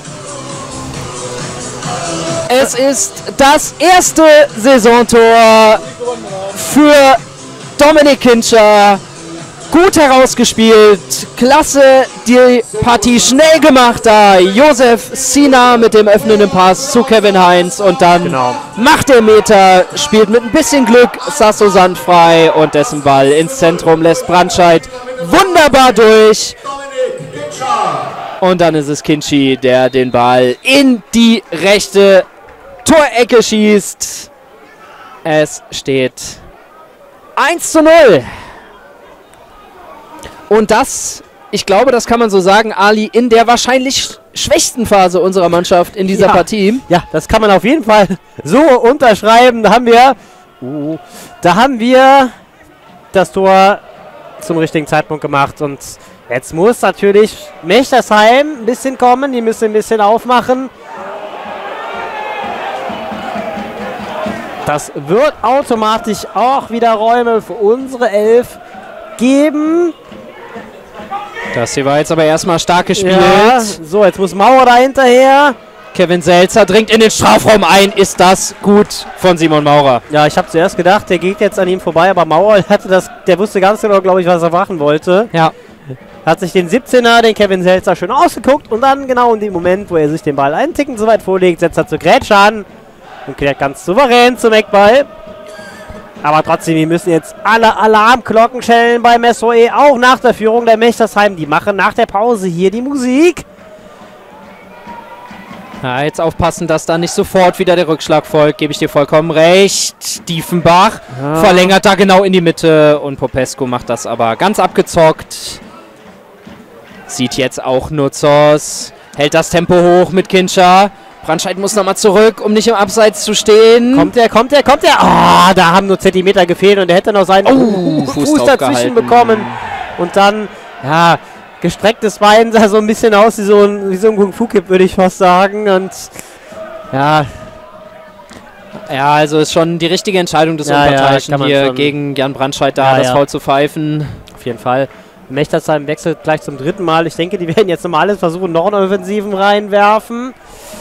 Es ist das erste Saisontor für Dominik Kincher. Gut herausgespielt, klasse die Partie schnell gemacht da. Josef Sina mit dem öffnenden Pass zu Kevin Heinz und dann Genau. macht der Meter, spielt mit ein bisschen Glück Sasso Sand frei und dessen Ball ins Zentrum lässt Brandscheid wunderbar durch. Dominik Kitscher. Und dann ist es Kinchi, der den Ball in die rechte Torecke schießt. Es steht eins zu null. Und das, ich glaube, das kann man so sagen, Ali, in der wahrscheinlich schwächsten Phase unserer Mannschaft in dieser ja. Partie. Ja, das kann man auf jeden Fall so unterschreiben. Da haben wir, uh, da haben wir das Tor zum richtigen Zeitpunkt gemacht. Und jetzt muss natürlich Mechtersheim ein bisschen kommen. Die müssen ein bisschen aufmachen. Das wird automatisch auch wieder Räume für unsere Elf geben. Das hier war jetzt aber erstmal stark gespielt. Ja, so, jetzt muss Mauer da hinterher. Kevin Selzer dringt in den Strafraum ein. Ist das gut von Simon Maurer? Ja, ich habe zuerst gedacht, der geht jetzt an ihm vorbei, aber Mauer hatte das, der wusste ganz genau, glaube ich, was er machen wollte. Ja. Hat sich den siebzehner, den Kevin Selzer, schön ausgeguckt und dann genau in dem Moment, wo er sich den Ball einen Ticken zu weit vorlegt, setzt er zu Grätsch an und klärt ganz souverän zum Eckball. Aber trotzdem, wir müssen jetzt alle Alarmglocken schellen beim S V E, auch nach der Führung der Mechtersheim. Die machen nach der Pause hier die Musik. Ja, jetzt aufpassen, dass da nicht sofort wieder der Rückschlag folgt. Gebe ich dir vollkommen recht. Diefenbach Ja. verlängert da genau in die Mitte und Popescu macht das aber ganz abgezockt. Sieht jetzt auch Nutzers. Hält das Tempo hoch mit Kincher. Brandscheid muss nochmal zurück, um nicht im Abseits zu stehen. Kommt der, kommt der, kommt der. Ah, da haben nur Zentimeter gefehlt und er hätte noch seinen Oh, Fuß, Fuß drauf dazwischen gehalten. bekommen. Und dann, ja, gestrecktes Bein sah so ein bisschen aus wie so ein, wie so ein Kung-Fu-Kipp, würde ich fast sagen. Und ja, Ja, also ist schon die richtige Entscheidung des Ja, ja, Unparteiischen kann man hier schon. gegen Jan Brandscheid da Ja, das ja. Foul zu pfeifen. auf jeden Fall. Mechtersheim wechselt gleich zum dritten Mal. Ich denke, die werden jetzt nochmal alles versuchen, noch einen Offensiven reinwerfen.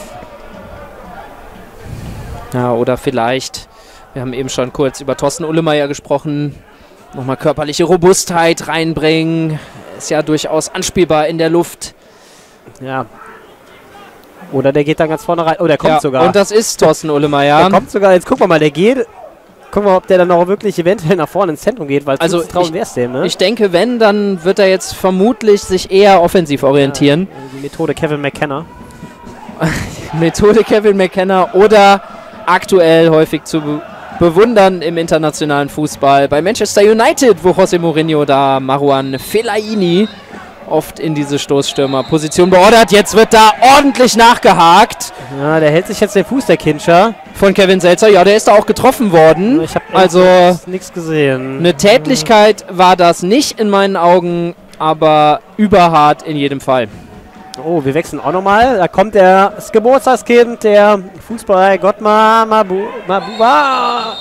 Ja, oder vielleicht, wir haben eben schon kurz über Thorsten Ullemeyer gesprochen, nochmal körperliche Robustheit reinbringen. Ist ja durchaus anspielbar in der Luft. Ja. Oder der geht dann ganz vorne rein. Oh, der kommt Ja, sogar. und das ist Thorsten Ullemeyer. Der kommt sogar. Jetzt gucken wir mal, der geht. Gucken wir mal, ob der dann auch wirklich eventuell nach vorne ins Zentrum geht, weil Also trauen wäre es dem, ne? Ich denke, wenn, dann wird er jetzt vermutlich sich eher offensiv orientieren. Ja, die Methode Kevin McKenna. Methode Kevin McKenna oder aktuell häufig zu be bewundern im internationalen Fußball. Bei Manchester United, wo José Mourinho da Marouane Fellaini oft in diese Stoßstürmerposition beordert. Jetzt wird da ordentlich nachgehakt Ja, der hält sich jetzt den Fuß, der Kinscher. von Kevin Selzer. Ja, der ist da auch getroffen worden. Ich habe Also nichts gesehen. eine Tätlichkeit war das nicht in meinen Augen, aber überhart in jedem Fall. Oh, wir wechseln auch nochmal. Da kommt der, das Geburtstagskind, der Fußballer Gottmar Mabu, Mabuba.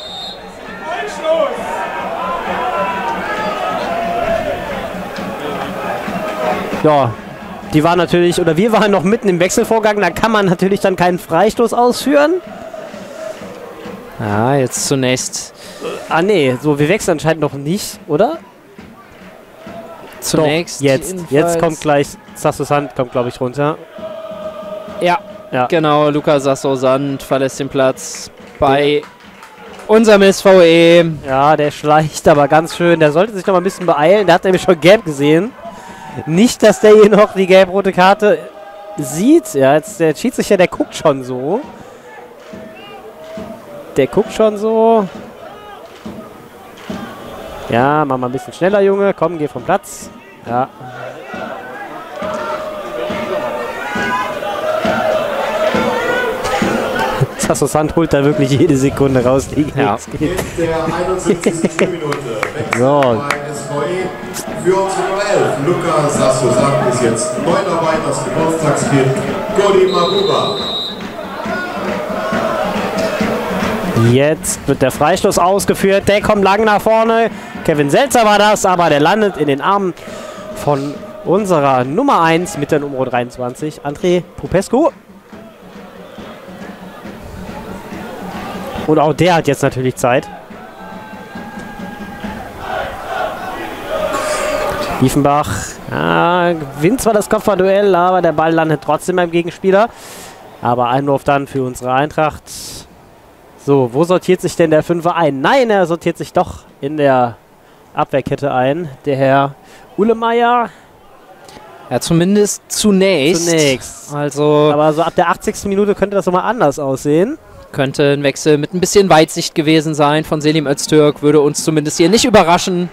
Ja, die waren natürlich, oder wir waren noch mitten im Wechselvorgang, da kann man natürlich dann keinen Freistoß ausführen. Ja, jetzt zunächst. Ah nee, so, wir wechseln anscheinend noch nicht, oder? Zunächst. Doch, jetzt, jedenfalls- jetzt kommt gleich, Sassos Hand kommt, glaube ich, runter. Ja, Ja. genau. Lukas Sasso-Sand verlässt den Platz bei unserem S V E. Ja, der schleicht aber ganz schön. Der sollte sich noch mal ein bisschen beeilen. Der hat nämlich schon gelb gesehen. Nicht, dass der hier noch die gelb-rote Karte sieht. Ja, jetzt der Schiedsrichter, der guckt schon so. Der guckt schon so. Ja, mach mal ein bisschen schneller, Junge. Komm, geh vom Platz. Ja. Sassos Hand holt da wirklich jede Sekunde raus. Die Ja. jetzt geht. In der einundsiebzigsten Spielminute wechselt So. bei S V E für unsere Nummer elf. Lukas Sasso-Sand ist jetzt neu dabei, das Geburtstagskind Godi Mabuba. Jetzt wird der Freistoß ausgeführt. Der kommt lang nach vorne. Kevin Selzer war das, aber der landet in den Armen von unserer Nummer eins mit der Nummer dreiundzwanzig, André Popescu. Und auch der hat jetzt natürlich Zeit. Diefenbach ja, gewinnt zwar das Kopfballduell, aber der Ball landet trotzdem beim Gegenspieler. Aber Einwurf dann für unsere Eintracht. So, wo sortiert sich denn der Fünfer ein? Nein, er sortiert sich doch in der Abwehrkette ein. Der Herr Ullemeyer. Ja, zumindest zunächst. Zunächst. Also Aber so ab der achtzigsten Minute könnte das nochmal anders aussehen. könnte ein Wechsel mit ein bisschen Weitsicht gewesen sein von Selim Öztürk. Würde uns zumindest hier nicht überraschen.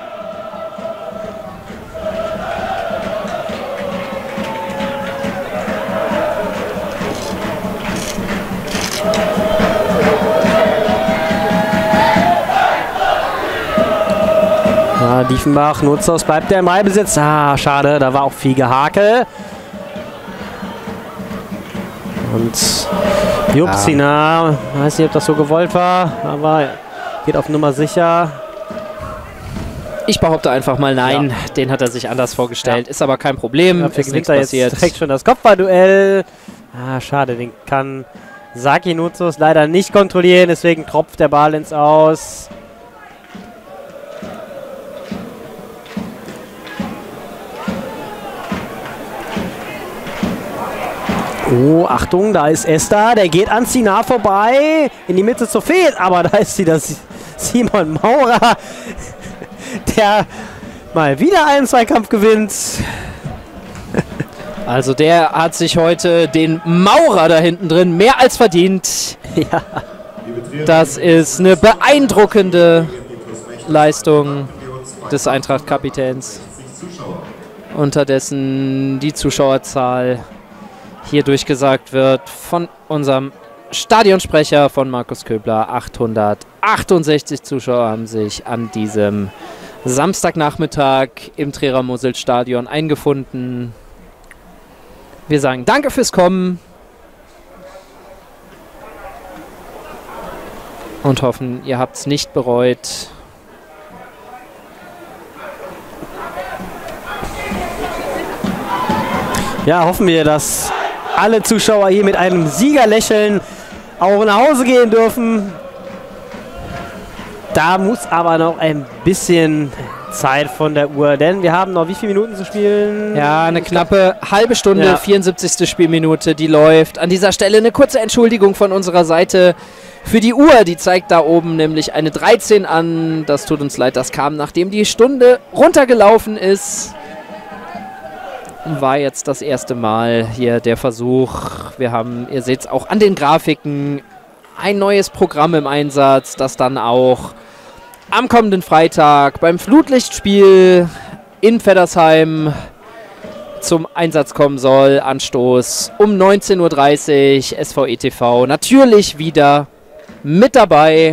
Ja, Diefenbach, Nutzers bleibt der im Ballbesitz. Ah, schade, da war auch viel Gehakel. Und Jupsina, ja. weiß nicht, ob das so gewollt war, aber geht auf Nummer sicher. Ich behaupte einfach mal nein, Ja. den hat er sich anders vorgestellt. Ja. Ist aber kein Problem, Dafür ist gewinnt nichts er jetzt passiert. direkt schon das Kopfballduell. Ah, schade, den kann Saki Nutzos leider nicht kontrollieren, deswegen tropft der Ball ins Aus. Oh, Achtung, da ist Esther, der geht an Sinar vorbei, in die Mitte zu Fehlt, aber da ist wieder Simon Maurer, der mal wieder einen Zweikampf gewinnt. Also der hat sich heute den Maurer da hinten drin mehr als verdient. Ja. Das ist eine beeindruckende Leistung des Eintracht-Kapitäns. Unterdessen die Zuschauerzahl hier durchgesagt wird von unserem Stadionsprecher, von Markus Köbler. achthundertachtundsechzig Zuschauer haben sich an diesem Samstagnachmittag im Trierer-Mosel-Stadion eingefunden. Wir sagen danke fürs Kommen und hoffen, ihr habt es nicht bereut. Ja, hoffen wir, dass alle Zuschauer hier mit einem Siegerlächeln auch nach Hause gehen dürfen. Da muss aber noch ein bisschen Zeit von der Uhr, denn wir haben noch wie viele Minuten zu spielen? Ja, eine knappe halbe Stunde, Ja. vierundsiebzigste Spielminute, die läuft. An dieser Stelle eine kurze Entschuldigung von unserer Seite für die Uhr. Die zeigt da oben nämlich eine dreizehn an. Das tut uns leid, das kam, nachdem die Stunde runtergelaufen ist. War jetzt das erste Mal hier der Versuch. Wir haben, ihr seht es auch an den Grafiken, ein neues Programm im Einsatz, das dann auch am kommenden Freitag beim Flutlichtspiel in Veddersheim zum Einsatz kommen soll. Anstoß um neunzehn Uhr dreißig, S V E T V natürlich wieder mit dabei.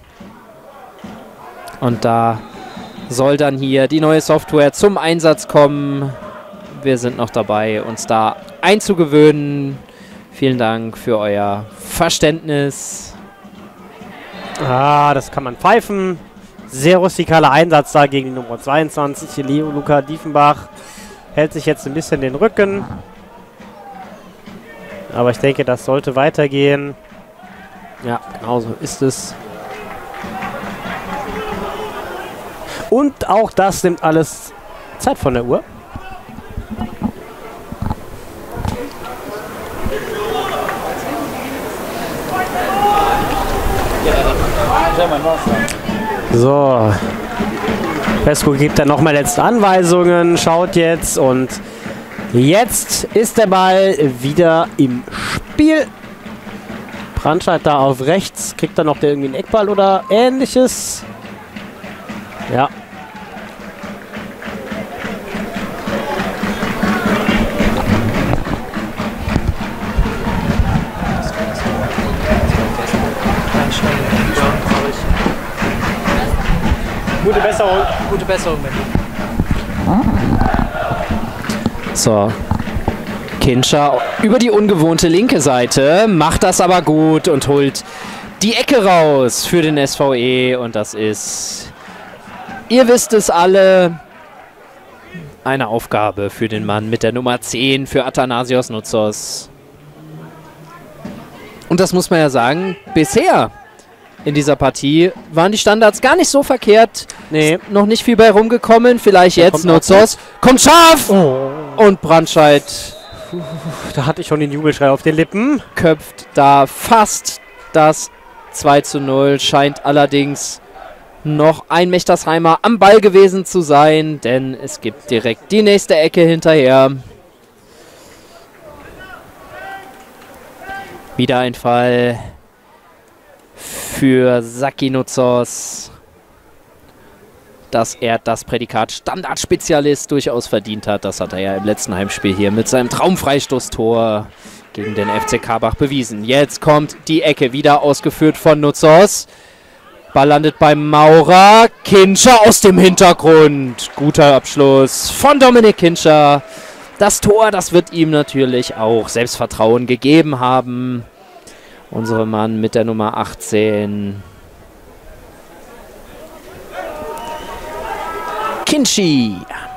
Und da soll dann hier die neue Software zum Einsatz kommen. Wir sind noch dabei, uns da einzugewöhnen. Vielen Dank für euer Verständnis. Ah, das kann man pfeifen. Sehr rustikaler Einsatz da gegen die Nummer zweiundzwanzig. Leo Luca Diefenbach hält sich jetzt ein bisschen den Rücken. Aber ich denke, das sollte weitergehen. Ja, genau so ist es. Und auch das nimmt alles Zeit von der Uhr. So, Pesco gibt dann nochmal letzte Anweisungen, schaut jetzt und jetzt ist der Ball wieder im Spiel. Brandscheid da auf rechts, kriegt er noch der irgendwie einen Eckball oder ähnliches. Ja. Gute Besserung. Gute Besserung, Mensch. So. Kinscher über die ungewohnte linke Seite, macht das aber gut und holt die Ecke raus für den S V E. Und das ist, ihr wisst es alle, eine Aufgabe für den Mann mit der Nummer zehn, für Athanasios Nutzos. Und das muss man ja sagen, bisher in dieser Partie waren die Standards gar nicht so verkehrt. Nee. Ist noch nicht viel bei rumgekommen. Vielleicht Der jetzt kommt Nutzos. Kommt scharf! Oh. Und Brandscheid Da hatte ich schon den Jubelschrei auf den Lippen. köpft da fast das zwei zu null. Scheint allerdings noch ein Mechtersheimer am Ball gewesen zu sein, denn es gibt direkt die nächste Ecke hinterher. Wieder ein Fall für Saki Nutzos, dass er das Prädikat Standardspezialist durchaus verdient hat. Das hat er ja im letzten Heimspiel hier mit seinem Traumfreistoßtor gegen den F C Karbach bewiesen. Jetzt kommt die Ecke, wieder ausgeführt von Nutzos. Ball landet beim Maurer. Kincher aus dem Hintergrund. Guter Abschluss von Dominik Kincher. Das Tor, das wird ihm natürlich auch Selbstvertrauen gegeben haben. Unsere Mann mit der Nummer achtzehn. Kinchi.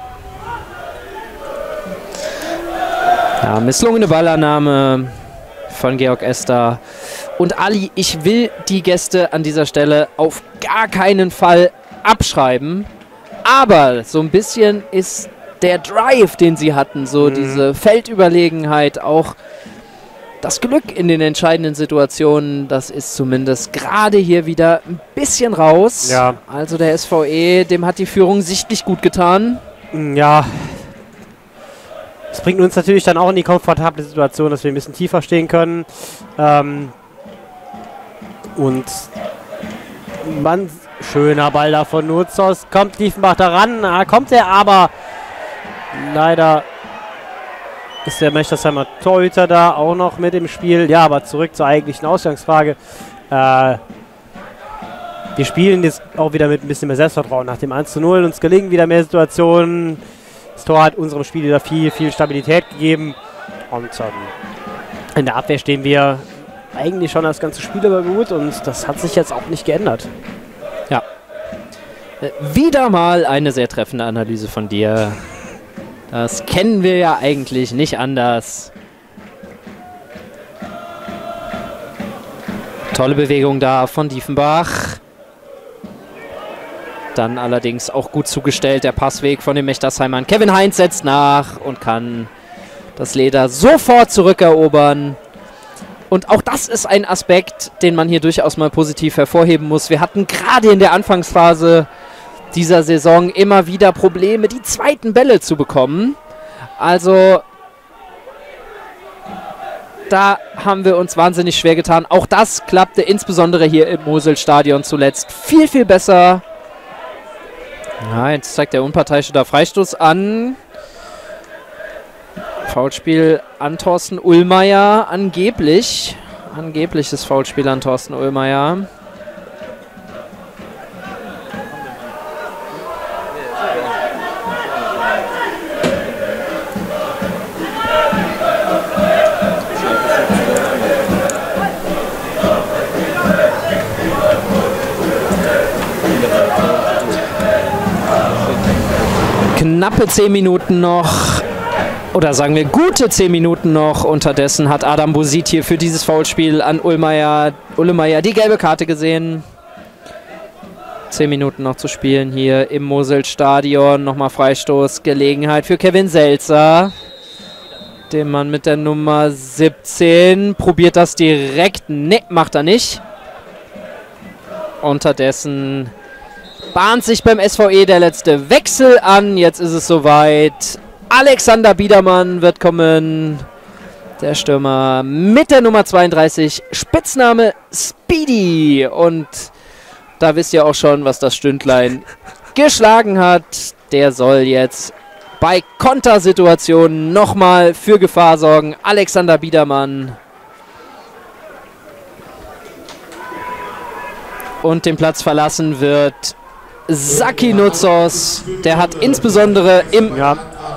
Ja, misslungene Ballannahme von Georg Ester. Und Ali, ich will die Gäste an dieser Stelle auf gar keinen Fall abschreiben. Aber so ein bisschen ist der Drive, den sie hatten, so mhm. diese Feldüberlegenheit, auch das Glück in den entscheidenden Situationen, das ist zumindest gerade hier wieder ein bisschen raus. Ja. Also der S V E, dem hat die Führung sichtlich gut getan. Ja. Das bringt uns natürlich dann auch in die komfortable Situation, dass wir ein bisschen tiefer stehen können. Ähm und man, schöner Ball da von Nutzos. Kommt Diefenbach daran, da kommt er aber leider ist der Mechtersheimer Torhüter da auch noch mit im Spiel. Ja, aber zurück zur eigentlichen Ausgangsfrage. Äh, wir spielen jetzt auch wieder mit ein bisschen mehr Selbstvertrauen nach dem eins zu null. Uns gelingen wieder mehr Situationen. Das Tor hat unserem Spiel wieder viel, viel Stabilität gegeben. Und ähm, in der Abwehr stehen wir eigentlich schon das ganze Spiel über gut. Und das hat sich jetzt auch nicht geändert. Ja. Äh, wieder mal eine sehr treffende Analyse von dir. Das kennen wir ja eigentlich nicht anders. Tolle Bewegung da von Diefenbach. Dann allerdings auch gut zugestellt der Passweg von den Mechtersheimern. Kevin Heinz setzt nach und kann das Leder sofort zurückerobern. Und auch das ist ein Aspekt, den man hier durchaus mal positiv hervorheben muss. Wir hatten gerade in der Anfangsphase dieser Saison immer wieder Probleme, die zweiten Bälle zu bekommen. Also da haben wir uns wahnsinnig schwer getan. Auch das klappte insbesondere hier im Mosel-Stadion zuletzt viel, viel besser. Ja, jetzt zeigt der Unparteiische da Freistoß an. Foulspiel an Thorsten Ullmeier, angeblich. Angebliches Foulspiel an Thorsten Ullmeier. Knappe zehn Minuten noch, oder sagen wir gute zehn Minuten noch. Unterdessen hat Adam Bosit hier für dieses Foulspiel an Ullmeier, Ullmeier die gelbe Karte gesehen. zehn Minuten noch zu spielen hier im Mosel-Stadion. Nochmal Freistoß, Gelegenheit für Kevin Selzer. Den Mann mit der Nummer siebzehn probiert das direkt. Ne, macht er nicht. Unterdessen bahnt sich beim S V E der letzte Wechsel an. Jetzt ist es soweit. Alexander Biedermann wird kommen. Der Stürmer mit der Nummer zweiunddreißig. Spitzname Speedy. Und da wisst ihr auch schon, was das Stündlein geschlagen hat. Der soll jetzt bei Kontersituationen nochmal für Gefahr sorgen. Alexander Biedermann. Und den Platz verlassen wird Saki Nutzos. Der hat insbesondere im ja.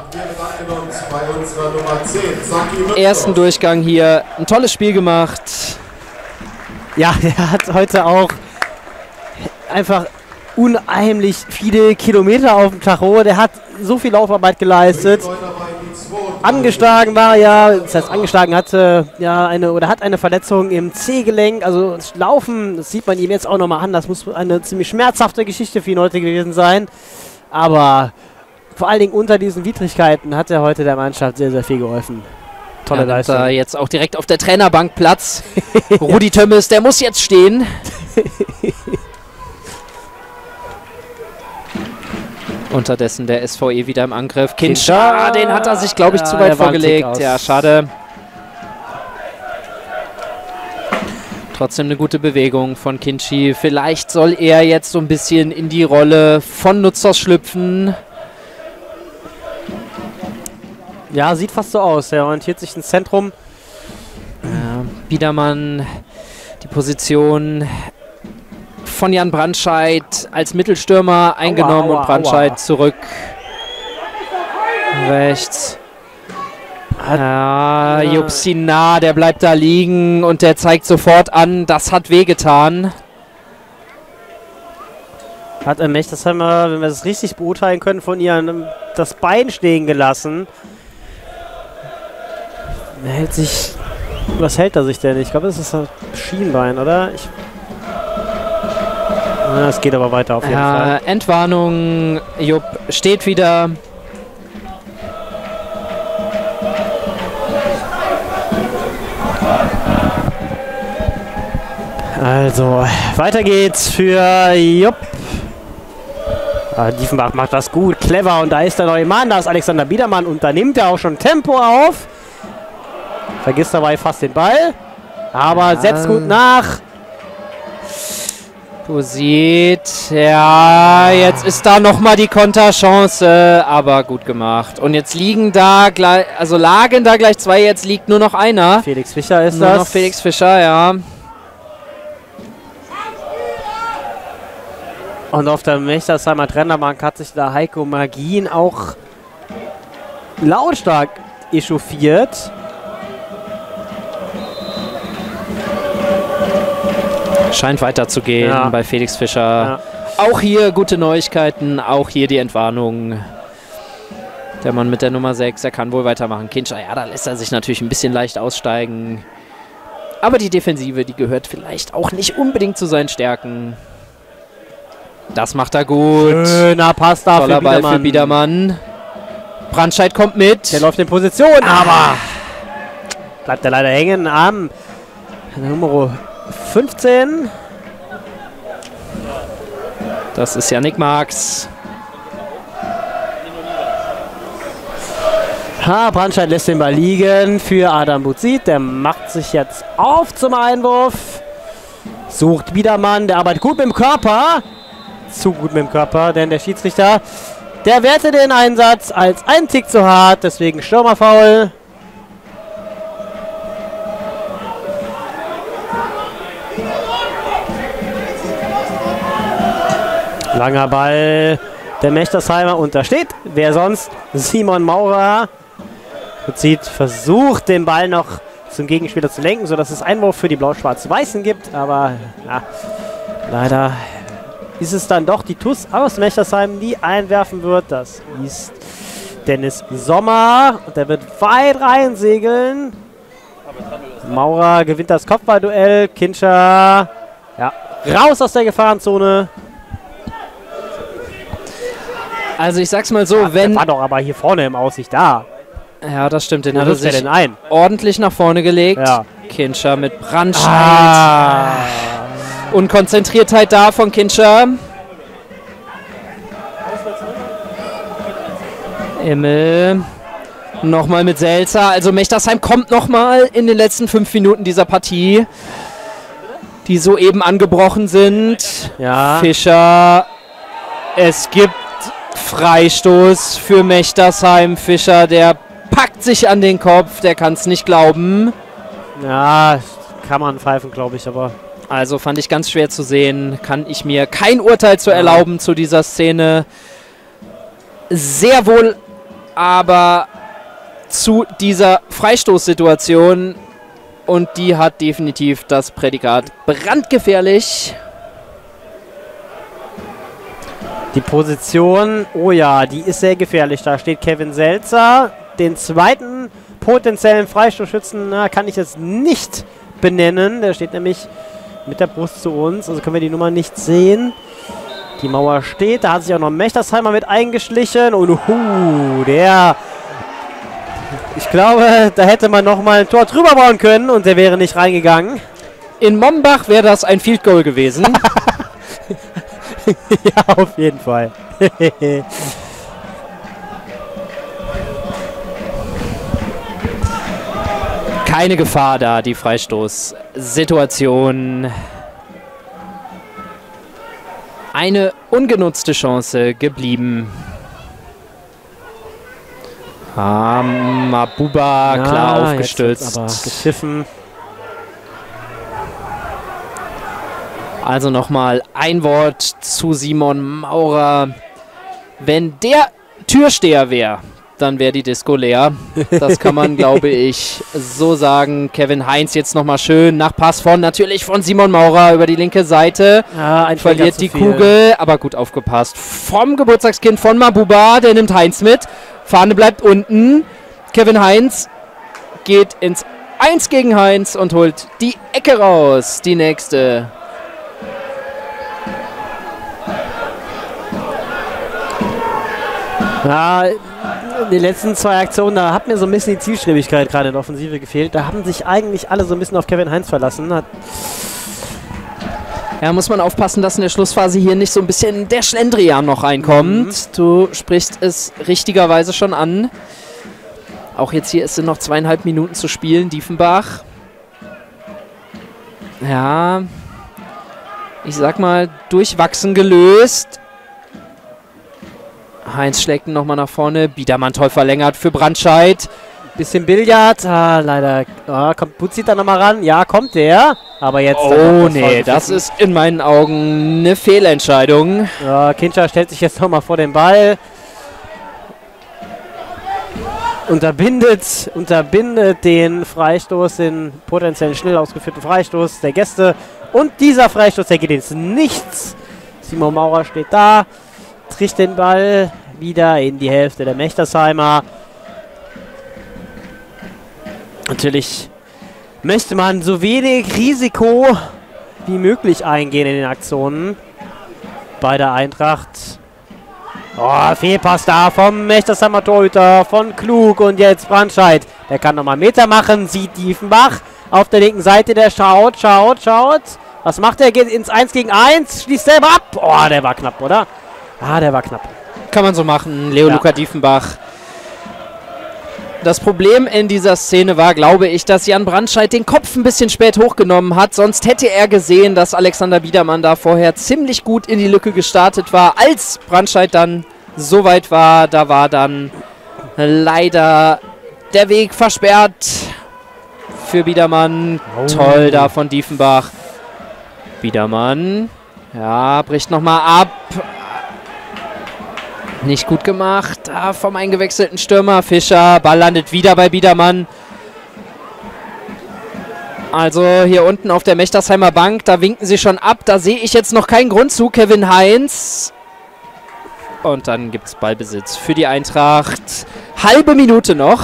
ersten Durchgang hier ein tolles Spiel gemacht. Ja, er hat heute auch einfach unheimlich viele Kilometer auf dem Tacho. Der hat so viel Laufarbeit geleistet. Angeschlagen war er ja, das heißt angeschlagen hatte ja eine oder hat eine Verletzung im C-Gelenk. Also das Laufen, das sieht man ihm jetzt auch nochmal an. Das muss eine ziemlich schmerzhafte Geschichte für ihn heute gewesen sein. Aber vor allen Dingen unter diesen Widrigkeiten hat er heute der Mannschaft sehr, sehr viel geholfen. Tolle ja, Leistung. Da jetzt auch direkt auf der Trainerbank Platz. Rudi Tömmes, der muss jetzt stehen. Unterdessen der S V E wieder im Angriff. Kincher, Kincher, den hat er sich, glaube ich, ja, zu weit der war ein Tick vorgelegt. aus. Ja, schade. Trotzdem eine gute Bewegung von Kinchi. Vielleicht soll er jetzt so ein bisschen in die Rolle von Nutzers schlüpfen. Ja, sieht fast so aus. Er orientiert sich ins Zentrum. Ja, Biedermann, die Position von Jan Brandscheid als Mittelstürmer eingenommen aua, und Brandscheid aua. zurück. Rechts. Ja, Jupsina, der bleibt da liegen und der zeigt sofort an, das hat wehgetan. Hat er Mechtersheimer, wenn wir das richtig beurteilen können, von ihr das Bein stehen gelassen. Er hält sich... Was hält er sich denn? Ich glaube, das ist das Schienbein, oder? Ich ja, es geht aber weiter auf jeden Ja, Fall. Entwarnung, Jupp steht wieder. Also, weiter geht's für Jupp. Ah, Diefenbach macht das gut, clever. Und da ist der neue Mann, da ist Alexander Biedermann. Und da nimmt er auch schon Tempo auf. Vergisst dabei fast den Ball. Aber Ja. setzt gut nach. Posit, ja, jetzt ist da nochmal die Konterchance, aber gut gemacht. Und jetzt liegen da, gleich, also lagen da gleich zwei, jetzt liegt nur noch einer. Felix Fischer ist Nur das. noch Felix Fischer, ja. Und auf der Mechtersheimer Trainerbank hat sich da Heiko Magin auch lautstark echauffiert. Scheint weiterzugehen Ja. bei Felix Fischer. Ja. Auch hier gute Neuigkeiten, auch hier die Entwarnung. Der Mann mit der Nummer sechs, der kann wohl weitermachen. Kincher, ja, da lässt er sich natürlich ein bisschen leicht aussteigen. Aber die Defensive, die gehört vielleicht auch nicht unbedingt zu seinen Stärken. Das macht er gut. Schöner Pass da Toller für Ball Biedermann. für Biedermann. Brandscheid kommt mit. Der läuft in Position, aber bleibt er leider hängen am Nummer fünfzehn. Das ist Yannick Marx. Ha, Brandscheid lässt den Ball liegen für Adam Buzit. Der macht sich jetzt auf zum Einwurf. Sucht Biedermann, der arbeitet gut mit dem Körper. Zu gut mit dem Körper, denn der Schiedsrichter, der wertet den Einsatz als einen Tick zu hart. Deswegen Stürmerfoul. Langer Ball der Mechtersheimer und da steht, wer sonst? Simon Maurer. Buzit versucht, den Ball noch zum Gegenspieler zu lenken, sodass es Einwurf für die Blau-Schwarz-Weißen gibt. Aber ja, leider ist es dann doch die T U S aus Mechtersheim, die einwerfen wird. Das ist Dennis Sommer. Und der wird weit reinsegeln. Maurer gewinnt das Kopfballduell. Kincher, ja, raus aus der Gefahrenzone. Also ich sag's mal so, Ja, wenn... der war doch aber hier vorne im Aussicht da. Ja, das stimmt, den Wo hat er wirft er sich denn ein? ordentlich nach vorne gelegt. Ja. Kincher mit Brandscheid. Ah. Unkonzentriertheit da von Kincher. Immel. Nochmal mit Selzer. Also Mechtersheim kommt nochmal in den letzten fünf Minuten dieser Partie, die soeben angebrochen sind. Ja. Fischer. Es gibt Freistoß für Mechtersheim. Fischer, der packt sich an den Kopf. Der kann es nicht glauben. Ja, kann man pfeifen, glaube ich, aber... Also fand ich ganz schwer zu sehen. Kann ich mir kein Urteil zu erlauben zu dieser Szene. Sehr wohl aber zu dieser Freistoßsituation. Und die hat definitiv das Prädikat brandgefährlich. Die Position, oh ja, die ist sehr gefährlich. Da steht Kevin Selzer. Den zweiten potenziellen Freistoßschützen na, kann ich jetzt nicht benennen. Der steht nämlich mit der Brust zu uns. Also können wir die Nummer nicht sehen. Die Mauer steht. Da hat sich auch noch Mechtersheimer mit eingeschlichen. Und uh, der... Ich glaube, da hätte man noch mal ein Tor drüber bauen können und der wäre nicht reingegangen. In Mombach wäre das ein Field Goal gewesen. Ja, auf jeden Fall. keine Gefahr da, die Freistoßsituation. Eine ungenutzte Chance geblieben. Ah, Mabuba, ja, klar aufgestützt. Aber gepfiffen. Also nochmal ein Wort zu Simon Maurer. Wenn der Türsteher wäre, dann wäre die Disco leer. Das kann man, glaube ich, so sagen. Kevin Heinz jetzt nochmal schön nach Pass von, natürlich von Simon Maurer über die linke Seite. Ja, ein verliert die Kugel, aber gut aufgepasst. Vom Geburtstagskind von Mabuba, der nimmt Heinz mit. Fahne bleibt unten. Kevin Heinz geht ins eins gegen Heinz und holt die Ecke raus. Die nächste. Ja, die letzten zwei Aktionen, da hat mir so ein bisschen die Zielstrebigkeit gerade in der Offensive gefehlt. Da haben sich eigentlich alle so ein bisschen auf Kevin Heinz verlassen. Hat ja, muss man aufpassen, dass in der Schlussphase hier nicht so ein bisschen der Schlendrian noch reinkommt. Mhm. Du sprichst es richtigerweise schon an. Auch jetzt hier ist es noch zweieinhalb Minuten zu spielen, Diefenbach. Ja, ich sag mal, durchwachsen gelöst. Heinz schlägt ihn nochmal nach vorne. Biedermann toll verlängert für Brandscheid. Bisschen Billard. Ah, leider. Ah, kommt Buzzi da nochmal ran? Ja, kommt der. Aber jetzt. Oh, nee, das ist in meinen Augen eine Fehlentscheidung. Ja, Kincher stellt sich jetzt nochmal vor den Ball. Unterbindet, unterbindet den Freistoß, den potenziellen schnell ausgeführten Freistoß der Gäste. Und dieser Freistoß, der geht ins Nichts. Simon Maurer steht da, tricht den Ball wieder in die Hälfte der Mechtersheimer. Natürlich möchte man so wenig Risiko wie möglich eingehen in den Aktionen bei der Eintracht. Oh, Fehlpass da vom Mechtersheimer Torhüter, von Klug und jetzt Brandscheid. Der kann nochmal Meter machen, sieht Diefenbach auf der linken Seite, der schaut, schaut, schaut. Was macht er? Geht ins eins gegen eins, schließt selber ab. Oh, der war knapp, oder? Ah, der war knapp. Kann man so machen, Leo ja. Luca Diefenbach. Das Problem in dieser Szene war, glaube ich, dass Jan Brandscheid den Kopf ein bisschen spät hochgenommen hat. Sonst hätte er gesehen, dass Alexander Biedermann da vorher ziemlich gut in die Lücke gestartet war. Als Brandscheid dann so weit war, da war dann leider der Weg versperrt für Biedermann. Oh. Toll da von Diefenbach. Biedermann, ja, bricht nochmal ab. Nicht gut gemacht, da vom eingewechselten Stürmer Fischer. Ball landet wieder bei Biedermann. Also hier unten auf der Mechtersheimer Bank, da winken sie schon ab. Da sehe ich jetzt noch keinen Grund zu. Kevin Heinz. Und dann gibt es Ballbesitz für die Eintracht. Halbe Minute noch.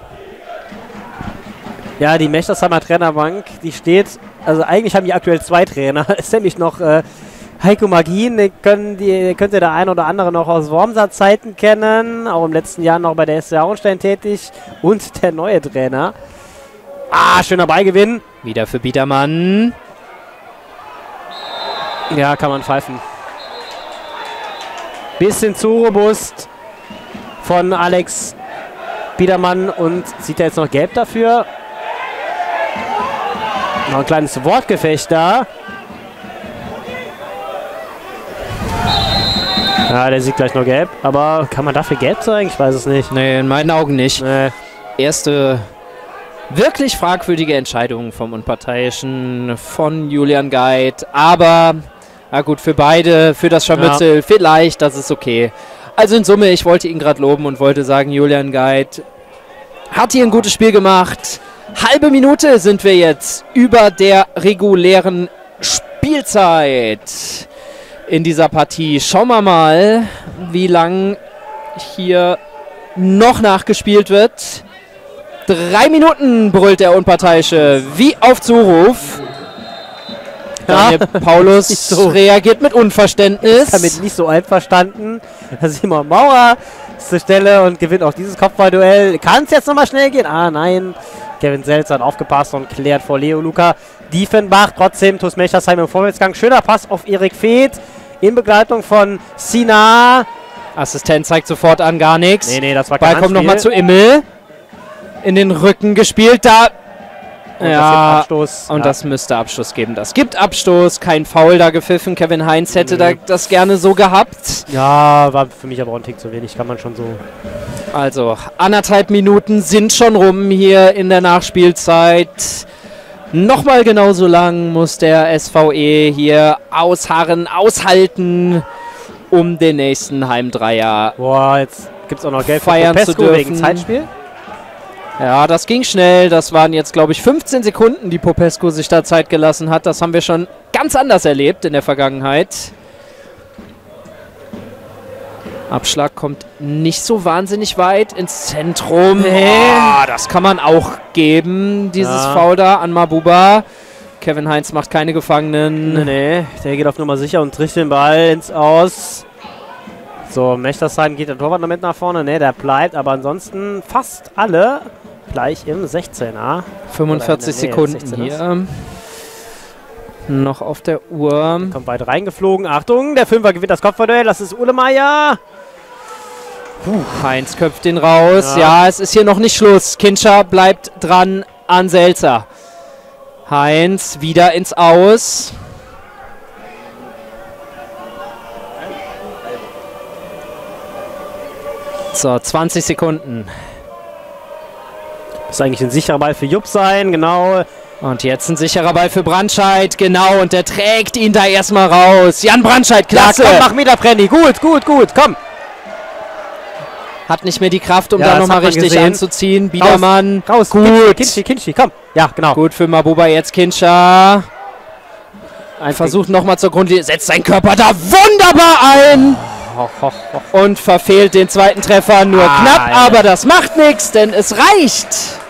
Ja, die Mechtersheimer Trainerbank, die steht, also eigentlich haben die aktuell zwei Trainer. Es ist nämlich noch äh, Heiko Magin, den können die, könnte der ein oder andere noch aus Wormser-Zeiten kennen. Auch im letzten Jahr noch bei der S C Auenstein tätig. Und der neue Trainer. Ah, schöner Beigewinn. Wieder für Biedermann. Ja, kann man pfeifen. Bisschen zu robust von Alex Biedermann. Und sieht er jetzt noch gelb dafür? Noch ein kleines Wortgefecht da. Ja, der sieht gleich noch gelb. Aber kann man dafür gelb zeigen? Ich weiß es nicht. Nee, in meinen Augen nicht. Nee. Erste wirklich fragwürdige Entscheidung vom Unparteiischen von Julian Geit. Aber, na gut, für beide, für das Scharmützel, ja. Vielleicht, das ist okay. Also in Summe, ich wollte ihn gerade loben und wollte sagen, Julian Geit hat hier ein gutes Spiel gemacht. Halbe Minute sind wir jetzt über der regulären Spielzeit in dieser Partie. Schauen wir mal, wie lang hier noch nachgespielt wird. Drei Minuten, brüllt der Unparteiische, wie auf Zuruf. Ja. Daniel Paulus so. reagiert mit Unverständnis. Damit nicht so einverstanden. Simon Maurer ist zur Stelle und gewinnt auch dieses Kopfballduell. Kann es jetzt nochmal schnell gehen? Ah, nein. Kevin Seltz hat aufgepasst und klärt vor Leo Luca Diefenbach. Trotzdem TuS Mechtersheimer im Vorwärtsgang. Schöner Pass auf Erik Feeth in Begleitung von Sina. Assistent zeigt sofort an, gar nichts. Nee, nee, das war kein Ball kommt nochmal zu Immel. In den Rücken gespielt. Da Und ja, das gibt Abstoß. und ja. das müsste Abstoß geben. Das gibt Abstoß, kein Foul da gepfiffen. Kevin Heinz hätte da das gerne so gehabt. Ja, war für mich aber auch ein Tick zu wenig, kann man schon so. Also, anderthalb Minuten sind schon rum hier in der Nachspielzeit. Nochmal genauso lang muss der S V E hier ausharren, aushalten, um den nächsten Heimdreier Boah, jetzt gibt es auch noch Geld feiern für zu Popescu dürfen. wegen Zeitspiel. Ja, das ging schnell. Das waren jetzt, glaube ich, fünfzehn Sekunden, die Popescu sich da Zeit gelassen hat. Das haben wir schon ganz anders erlebt in der Vergangenheit. Abschlag kommt nicht so wahnsinnig weit ins Zentrum. Nee. Oh, das kann man auch geben, dieses Ja. Foul da an Mabuba. Kevin Heinz macht keine Gefangenen. Nee, nee, der geht auf Nummer sicher und trifft den Ball ins Aus. So, Mechtersheim geht der Torwart noch mit nach vorne. Ne, der bleibt, aber ansonsten fast alle gleich im sechzehner. fünfundvierzig Oder in der Nähe Sekunden des sechzehners. hier. Noch auf der Uhr. Kommt weit reingeflogen. Achtung, der Fünfer gewinnt das Kopfballduell. Das ist Uhlemeier. Heinz köpft den raus. Ja. Ja, es ist hier noch nicht Schluss. Kincher bleibt dran an Selzer. Heinz wieder ins Aus. So, zwanzig Sekunden. Muss eigentlich ein sicherer Ball für Jupp sein, genau. Und jetzt ein sicherer Ball für Brandscheid, genau. Und der trägt ihn da erstmal raus. Jan Brandscheid, klasse. Ja, komm, mach Meter Brenny. Gut, gut, gut, komm. Hat nicht mehr die Kraft, um Ja, da das nochmal hat man richtig gesehen. anzuziehen. Biedermann, Raus, gut. Kinschi, Kinschi, komm. Ja, genau. Gut für Mabuba, jetzt Kincher. Ein Versuch nochmal zur Grundlinie, setzt seinen Körper da wunderbar ein. Ho, ho, ho. Und verfehlt den zweiten Treffer nur Ah, knapp, ja. aber das macht nichts, denn es reicht.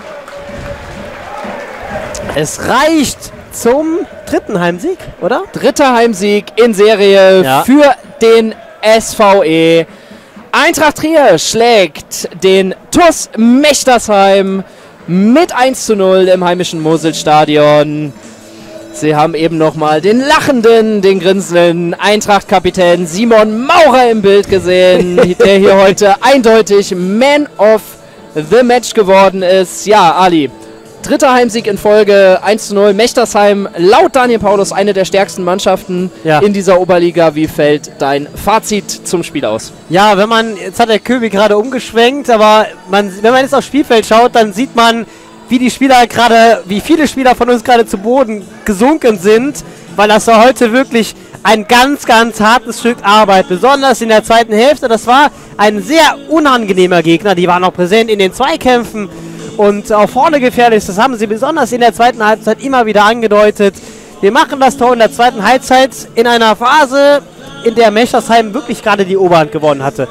Es reicht zum dritten Heimsieg, oder? Dritter Heimsieg in Serie Ja. für den S V E. Eintracht Trier schlägt den T U S Mechtersheim mit eins zu null im heimischen Moselstadion. Sie haben eben nochmal den lachenden, den grinsenden Eintracht-Kapitän Simon Maurer im Bild gesehen, der hier heute eindeutig Man of the Match geworden ist. Ja, Ali, dritter Heimsieg in Folge, eins zu null. Mechtersheim, laut Daniel Paulus, eine der stärksten Mannschaften Ja. in dieser Oberliga. Wie fällt dein Fazit zum Spiel aus? Ja, wenn man, jetzt hat der Köbi gerade umgeschwenkt, aber man, wenn man jetzt aufs Spielfeld schaut, dann sieht man, wie die Spieler gerade, wie viele Spieler von uns gerade zu Boden gesunken sind, weil das war heute wirklich ein ganz, ganz hartes Stück Arbeit, besonders in der zweiten Hälfte. Das war ein sehr unangenehmer Gegner, die waren auch präsent in den Zweikämpfen und auch vorne gefährlich. Das haben sie besonders in der zweiten Halbzeit immer wieder angedeutet. Wir machen das Tor in der zweiten Halbzeit in einer Phase, in der Mechtersheim wirklich gerade die Oberhand gewonnen hatte.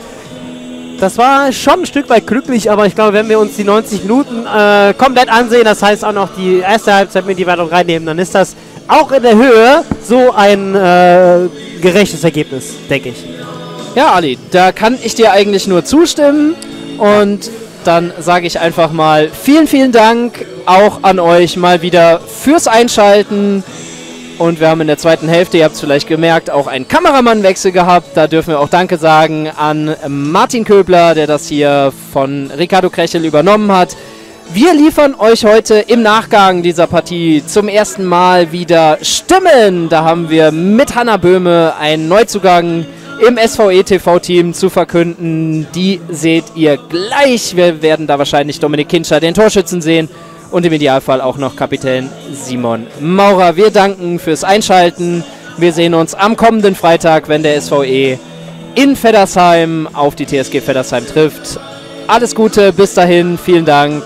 Das war schon ein Stück weit glücklich, aber ich glaube, wenn wir uns die neunzig Minuten äh, komplett ansehen, das heißt auch noch die erste Halbzeit mit die Wertung reinnehmen, dann ist das auch in der Höhe so ein äh, gerechtes Ergebnis, denke ich. Ja, Ali, da kann ich dir eigentlich nur zustimmen und dann sage ich einfach mal vielen, vielen Dank auch an euch mal wieder fürs Einschalten. Und wir haben in der zweiten Hälfte, ihr habt es vielleicht gemerkt, auch einen Kameramannwechsel gehabt. Da dürfen wir auch Danke sagen an Martin Köbler, der das hier von Ricardo Krechel übernommen hat. Wir liefern euch heute im Nachgang dieser Partie zum ersten Mal wieder Stimmen. Da haben wir mit Hanna Böhme einen Neuzugang im S V E T V-Team zu verkünden. Die seht ihr gleich. Wir werden da wahrscheinlich Dominik Kincher, den Torschützen, sehen. Und im Idealfall auch noch Kapitän Simon Maurer. Wir danken fürs Einschalten. Wir sehen uns am kommenden Freitag, wenn der S V E in Feddersheim auf die T S G Feddersheim trifft. Alles Gute, bis dahin, vielen Dank,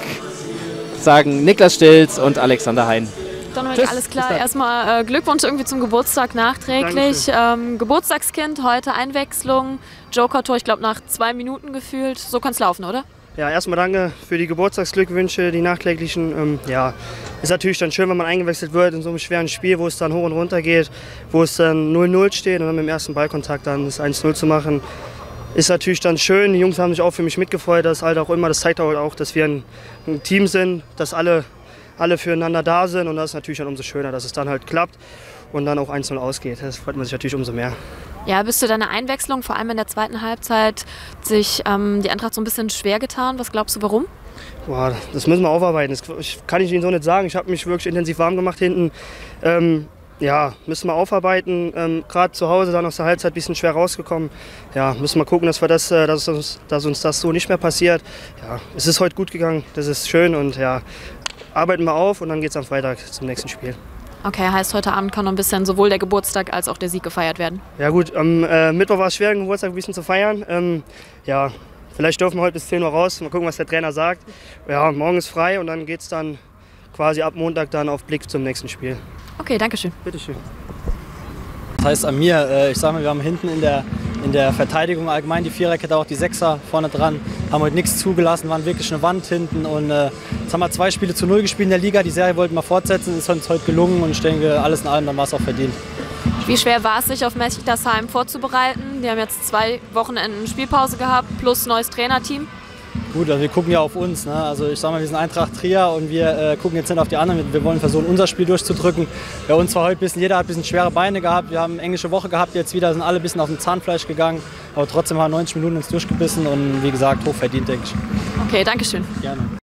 sagen Niklas Stilz und Alexander Hein. Dominik, Tschüss, alles bis klar. dann. Erstmal äh, Glückwunsch irgendwie zum Geburtstag nachträglich. Ähm, Geburtstagskind, heute Einwechslung. Joker-Tor, ich glaube nach zwei Minuten gefühlt. So kann es laufen, oder? Ja, erstmal danke für die Geburtstagsglückwünsche, die nachträglichen. Ähm, ja, ist natürlich dann schön, wenn man eingewechselt wird in so einem schweren Spiel, wo es dann hoch und runter geht, wo es dann null null steht und dann mit dem ersten Ballkontakt dann das eins null zu machen. Ist natürlich dann schön. Die Jungs haben sich auch für mich mitgefreut. Das ist halt auch immer, das zeigt halt auch, dass wir ein, ein Team sind, dass alle, alle füreinander da sind und das ist natürlich dann umso schöner, dass es dann halt klappt und dann auch eins null ausgeht. Das freut man sich natürlich umso mehr. Ja, bis zu deiner Einwechslung, vor allem in der zweiten Halbzeit, sich ähm, die Eintracht so ein bisschen schwer getan. Was glaubst du, warum? Boah, das müssen wir aufarbeiten. Das kann ich Ihnen so nicht sagen. Ich habe mich wirklich intensiv warm gemacht hinten. Ähm, ja, müssen wir aufarbeiten. Ähm, Gerade zu Hause dann aus der Halbzeit ein bisschen schwer rausgekommen. Ja, müssen wir gucken, dass, wir das, äh, dass, uns, dass uns das so nicht mehr passiert. Ja, es ist heute gut gegangen, das ist schön und ja, arbeiten wir auf und dann geht es am Freitag zum nächsten Spiel. Okay, heißt heute Abend kann noch ein bisschen sowohl der Geburtstag als auch der Sieg gefeiert werden? Ja gut, am äh, Mittwoch war es schwer, den Geburtstag ein bisschen zu feiern. Ähm, ja, vielleicht dürfen wir heute bis zehn Uhr raus, mal gucken, was der Trainer sagt. Ja, morgen ist frei und dann geht es dann quasi ab Montag dann auf Blick zum nächsten Spiel. Okay, danke schön. Bitteschön. Das heißt an mir, äh, ich sage mal, wir haben hinten in der, in der Verteidigung allgemein die Viererkette, auch die Sechser vorne dran, haben heute nichts zugelassen, waren wirklich eine Wand hinten und äh, jetzt haben wir zwei Spiele zu null gespielt in der Liga, die Serie wollten wir fortsetzen, ist uns heute gelungen und ich denke, alles in allem, dann war es auch verdient. Wie schwer war es, sich auf Mechtersheim vorzubereiten? Die haben jetzt zwei Wochenenden Spielpause gehabt, plus neues Trainerteam. Gut, also wir gucken ja auf uns. Ne? Also ich sag mal, wir sind Eintracht Trier und wir äh, gucken jetzt nicht auf die anderen. Wir wollen versuchen, unser Spiel durchzudrücken. Bei uns war heute ein bisschen, jeder hat ein bisschen schwere Beine gehabt. Wir haben eine englische Woche gehabt, jetzt wieder sind alle ein bisschen auf dem Zahnfleisch gegangen. Aber trotzdem haben wir neunzig Minuten uns durchgebissen und wie gesagt, hochverdient, denke ich. Okay, danke schön. Gerne.